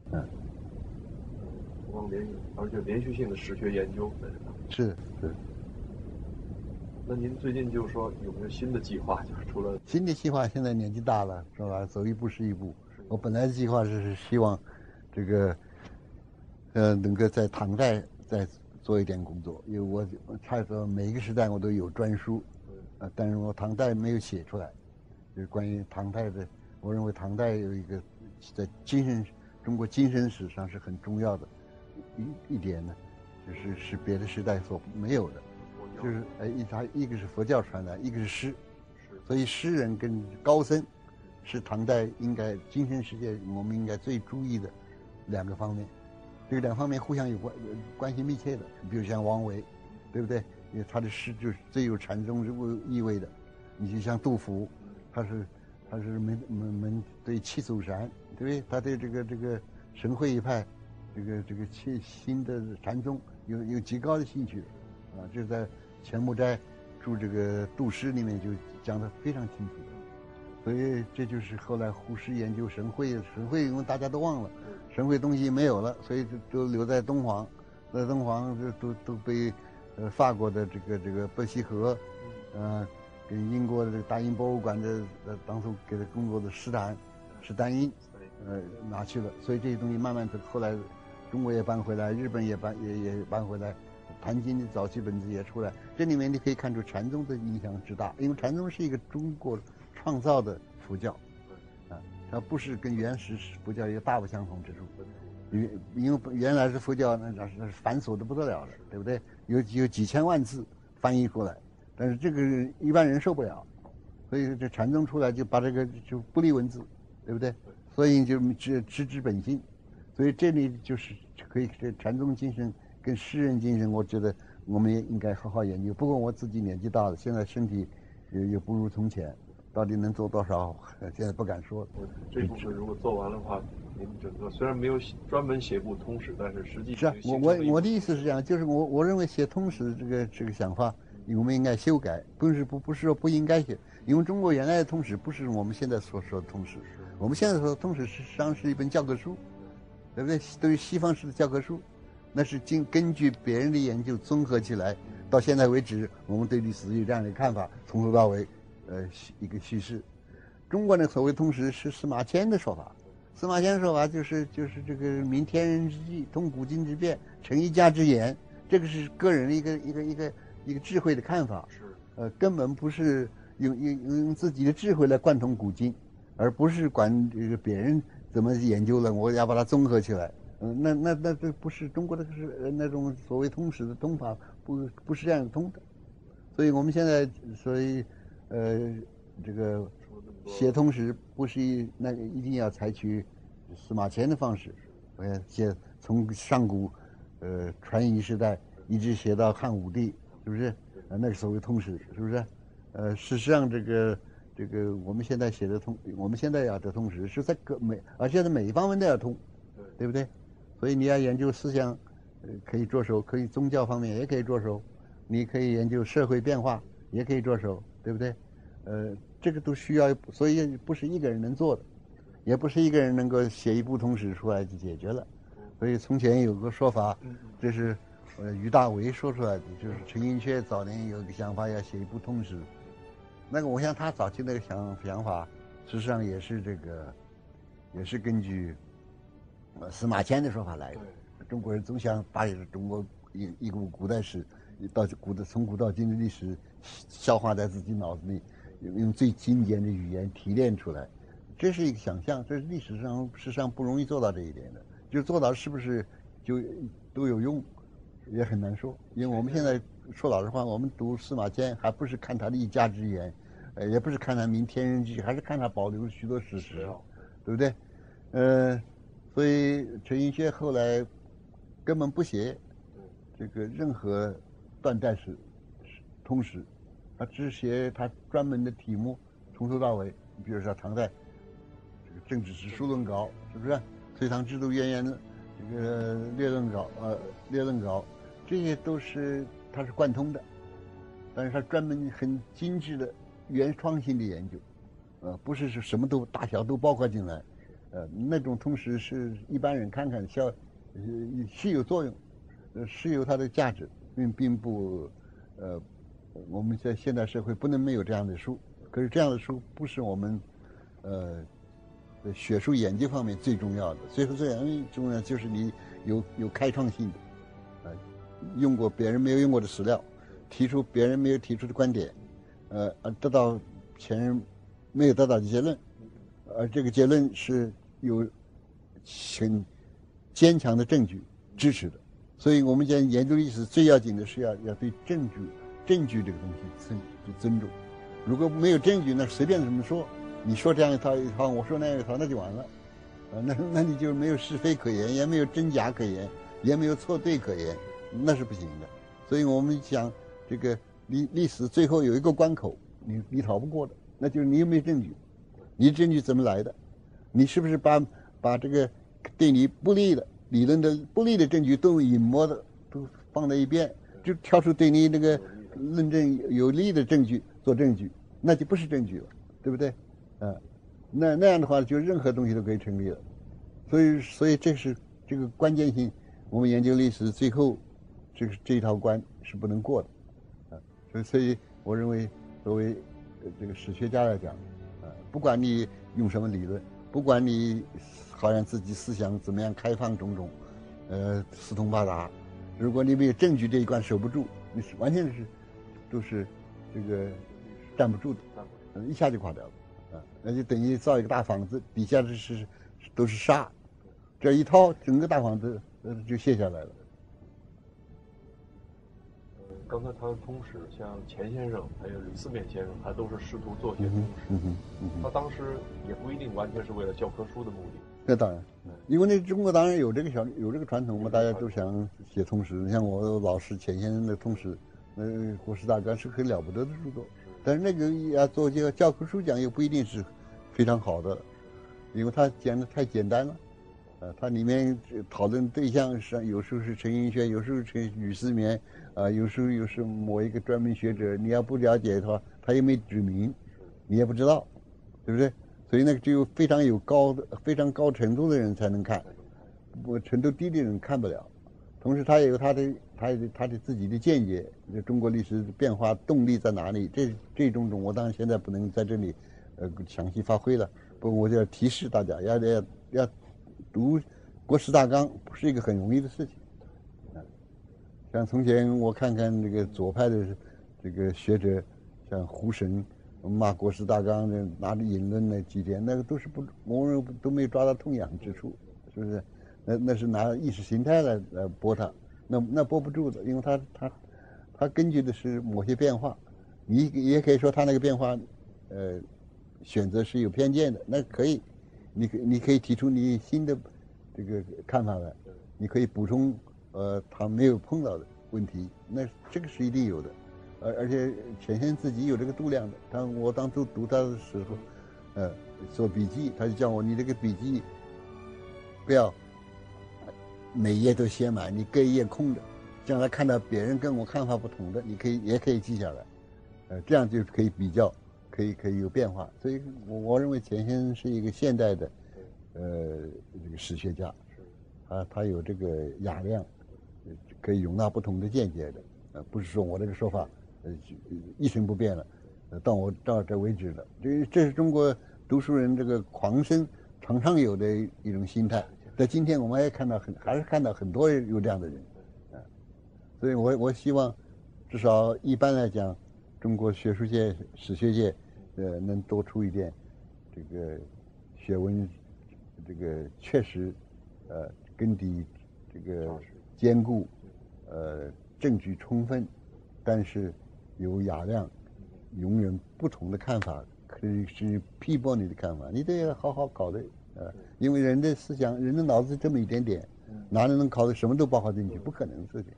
不光而且连续性的史学研究。 是。 那您最近就是说有没有新的计划？就是除了新的计划，现在年纪大了，是吧？走一步是一步。我本来的计划是希望，这个，能够在唐代再做一点工作，因为我差不多每一个时代我都有专书，但是我唐代没有写出来，就是关于唐代的，我认为唐代有一个在中国精神史上是很重要的一点呢，是别的时代所没有的。就是一个是佛教传来，一个是诗，所以诗人跟高僧是唐代应该精神世界我们应该最注意的两个方面，这两方面互相有关系密切的。比如像王维，对不对？因为他的诗就是最有禅宗意味的。你就像杜甫，他是门对七祖禅，对不对？他对这个神会一派，这个新的禅宗有极高的兴趣的，这是在钱穆斋著这个杜诗里面就讲得非常清楚的。所以这就是后来胡适研究神会，因为大家都忘了，神会东西没有了，所以都留在敦煌，在敦煌都被法国的这个伯希和，跟英国的这个大英博物馆的当初给他工作的史丹因，拿去了。所以这些东西慢慢的后来中国也搬回来，日本也搬回来。谭经的早期本子也出来，这里面你可以看出禅宗的影响之大，因为禅宗是一个中国创造的佛教，它不是跟原始佛教有大不相同之处。因为原来是佛教，那是繁琐的不得了的，对不对？有几千万字翻译过来，但是这个一般人受不了，所以这禅宗出来就把这个就不立文字，对不对？所以就直指本心，所以这里就是可以这禅宗精神跟诗人精神，我觉得我们也应该好好研究。不过我自己年纪大了，现在身体也不如从前，到底能做多少，现在不敢说。 这部分如果做完的话，您整个虽然没有专门写部通史，但是实际是啊，我的意思是这样，就是我认为写通史这个想法，我们应该修改，不是说不应该写，因为中国原来的通史不是我们现在所说的通史，我们现在说的通史实际上是一本教科书，对不对？对于西方式的教科书。那是根据别人的研究综合起来，到现在为止，我们对历史有这样的看法，从头到尾，一个叙事。中国的所谓通史是司马迁的说法，司马迁的说法就是这个明天人之际，通古今之变，成一家之言，这个是个人的一个智慧的看法，根本不是用自己的智慧来贯通古今，而不是管这个别人怎么研究了，我要把它综合起来。那这不是中国的是那种所谓通史的通法，不是这样通的， 所以我们现在这个写通史不是一定要采取司马迁的方式，从上古传疑时代一直写到汉武帝，是不是？那个所谓通史，是不是？事实上这个我们现在我们现在要的通史是在而且是每一方面都要通，对不对？所以你要研究思想，可以着手，可以宗教方面也可以着手，你可以研究社会变化也可以着手，对不对？这个都需要，所以不是一个人能做的，也不是一个人能够写一部通史出来就解决了。所以从前有个说法，这是俞大维说出来的，就是陈寅恪早年有一个想法要写一部通史，那个我想他早期那个想法，事实上也是根据司马迁的说法来的。中国人总想把中国一部古代史从古到今的历史消化在自己脑子里，用最精简的语言提炼出来，这是一个想象，这是历史上事实上不容易做到这一点的。就做到是不是就都有用，也很难说。因为我们现在说老实话，我们读司马迁还不是看他的一家之言，也不是看他明天人记，还是看他保留了许多史实，对不对？所以陈寅恪后来根本不写这个任何断代史、通史，他只写他专门的题目，从头到尾。比如说唐代这个政治史书论稿，是不是？隋唐制度渊源这个列论稿，这些都是它是贯通的，但是它专门很精致的原创性的研究，不是什么都大小都包括进来，那种通史是一般人看看是有作用，是有它的价值，并不我们在现代社会不能没有这样的书，可是这样的书不是我们学术研究方面最重要的。所以说最重要就是你有开创性的，用过别人没有用过的史料，提出别人没有提出的观点，得到前人没有得到的结论，而这个结论是有很坚强的证据支持的。所以我们讲研究历史最要紧的是要对证据这个东西尊重。如果没有证据，那随便怎么说，你说这样一套，我说那样一套，那就完了，那你就没有是非可言，也没有真假可言，也没有错对可言，那是不行的。所以我们讲这个历史最后有一个关口，你逃不过的，那就是你有没有证据，你证据怎么来的，你是不是把这个对你不利的理论的不利的证据都隐没的都放在一边，就挑出对你那个论证有利的证据做证据，那就不是证据了，对不对？那样的话，就任何东西都可以成立了。所以这是这个关键性。我们研究历史最后这一套关是不能过的，所以我认为作为这个史学家来讲，不管你用什么理论，不管你好像自己思想怎么样开放种种，四通八达，如果你没有证据这一关守不住，你是完全都是这个站不住的，一下就垮掉了。那就等于造一个大房子，底下都是沙，这一掏整个大房子就卸下来了。 刚才谈的通史，像钱先生还有吕思勉先生，他都是试图做些通史。他当时也不一定完全是为了教科书的目的。 那当然，因为中国当然有这个传统嘛，大家都想写通史。你像我老师钱先生的通史，国史大纲是很了不得的著作。但是那个要做这个教科书讲，又不一定是非常好的，因为它讲的太简单了，它里面讨论对象是有时候是陈寅恪，有时候是吕思勉，有时候又是某一个专门学者，你要不了解的话，他又没指明，你也不知道，对不对？所以那个只有非常高程度的人才能看，程度低的人看不了。同时，他也有他的自己的见解，中国历史变化动力在哪里？这种我当然现在不能在这里详细发挥了。不过我就要提示大家，要读国史大纲不是一个很容易的事情。像从前我看这个左派的这个学者，像胡适骂国史大纲的拿着引论那几点，那个都是我认为都没有抓到痛痒之处，是不是？那是拿意识形态来驳它，那驳不住的，因为它根据的是某些变化， 你也可以说他那个变化，选择是有偏见的，那可以，你可以提出你新的这个看法来，你可以补充他没有碰到的问题，那这个是一定有的，而且钱先自己有这个度量的。我当初读他的时候，做笔记，他就叫我你这个笔记不要每页都写满，你隔一页空的，将来看到别人跟我看法不同的，也可以记下来，这样就可以比较。可以有变化，所以我认为钱先生是一个现代的，这个史学家，他有这个雅量，可以容纳不同的见解的，不是说我这个说法，一成不变了，到这为止了。这是中国读书人这个狂生常有的一种心态，在今天我们还是看到很多有这样的人，所以我希望，至少一般来讲，中国学术界、史学界。能多出一点，这个学问，这个确实，根底这个坚固，证据充分，但是有雅量，容忍不同的看法，可以是批驳你的看法，你得要好好搞的，因为人的思想、人的脑子这么一点点，哪能考的什么都包含进去？不可能事情。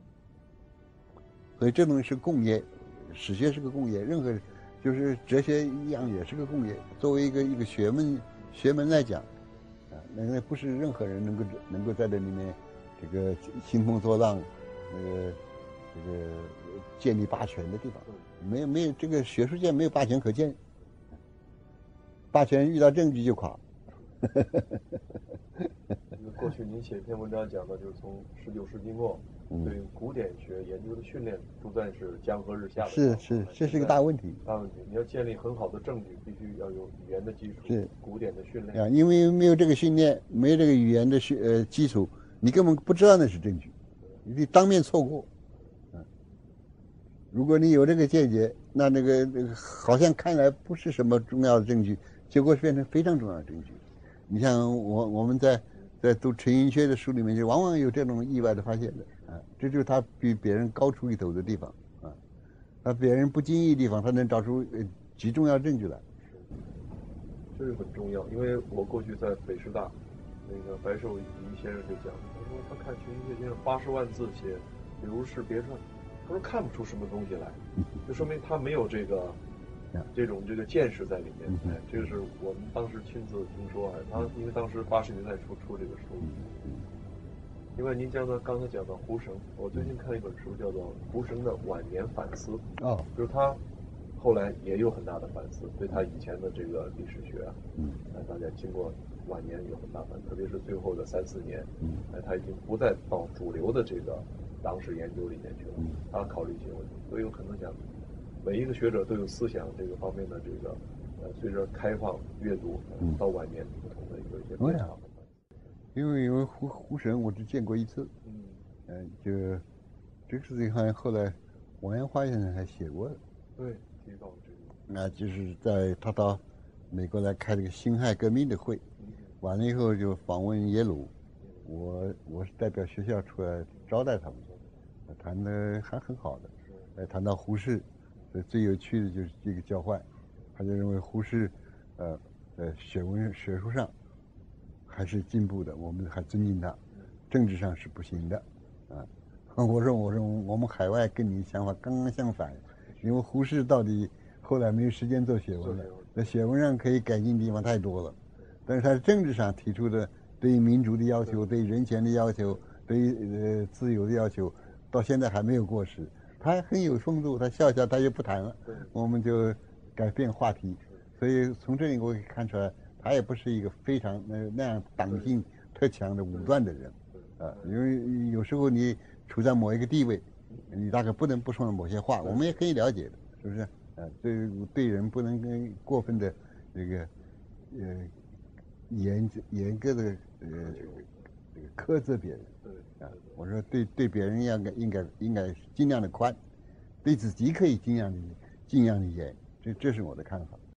所以这东西是共业，史学是个共业，任何。就是哲学一样也是个共业，作为一个学门来讲，那不是任何人能够在这里面这个兴风作浪，这个建立霸权的地方，没有这个学术界没有霸权可见，霸权遇到证据就垮。 过去您写一篇文章讲的就是从19世纪末对古典学研究的训练逐渐是江河日下的。 是，这是一个大问题。 大问题，你要建立很好的证据，必须要有语言的基础， 是古典的训练。 因为没有这个训练，没有这个语言的基础，你根本不知道那是证据，你当面错过。如果你有这个见解，那个好像看来不是什么重要的证据，结果变成非常重要的证据。你像我们在读陈寅恪的书里面，就往往有这种意外的发现的，这就是他比别人高出一头的地方，他别人不经意的地方，他能找出极重要证据来。 这个很重要，因为我过去在北师大，那个白寿仪先生就讲，他说他看陈寅恪先生80万字写《刘氏别传》，他说看不出什么东西来，就说明他没有这个见识在里面。这个是我们当时亲自听说，他因为当时80年代出这个书。另外，您刚才讲到胡绳，我最近看一本书叫做《胡绳的晚年反思》，就是他后来也有很大的反思，对他以前的这个历史学，大家经过晚年有很大反思，特别是最后的3、4年，他已经不再到主流的这个党史研究里面去了，他考虑一些问题，所以有可能讲，每一个学者都有思想这个方面的这个，随着开放阅读，到晚年不同的一些变化。 因为胡绳我只见过一次，就这个事情好像后来王阳花先生还写过的， 对，提到这个， 那就是在他到美国来开这个辛亥革命的会，完了以后就访问耶鲁，我是代表学校出来招待他们，谈的还很好的，谈到胡适，最有趣的就是这个交换，他就认为胡适，学术上还是进步的，我们还尊敬他，政治上是不行的，我说我们海外跟你想法刚刚相反，因为胡适到底后来没有时间做学问了，那学问上可以改进的地方太多了，但是他政治上提出的对于民主的要求、对人权的要求、对于自由的要求，到现在还没有过时。他还很有风度，他笑笑他就不谈了，我们就改变话题。所以从这里我可以看出来，他也不是一个非常那样党性特强的武断的人，因为有时候你处在某一个地位，你大概不能不说某些话，我们也可以了解的，是不是？对人不能跟过分的这个严格的这个苛责别人，我说对别人应该尽量的宽，对自己可以尽量的严，这是我的看法。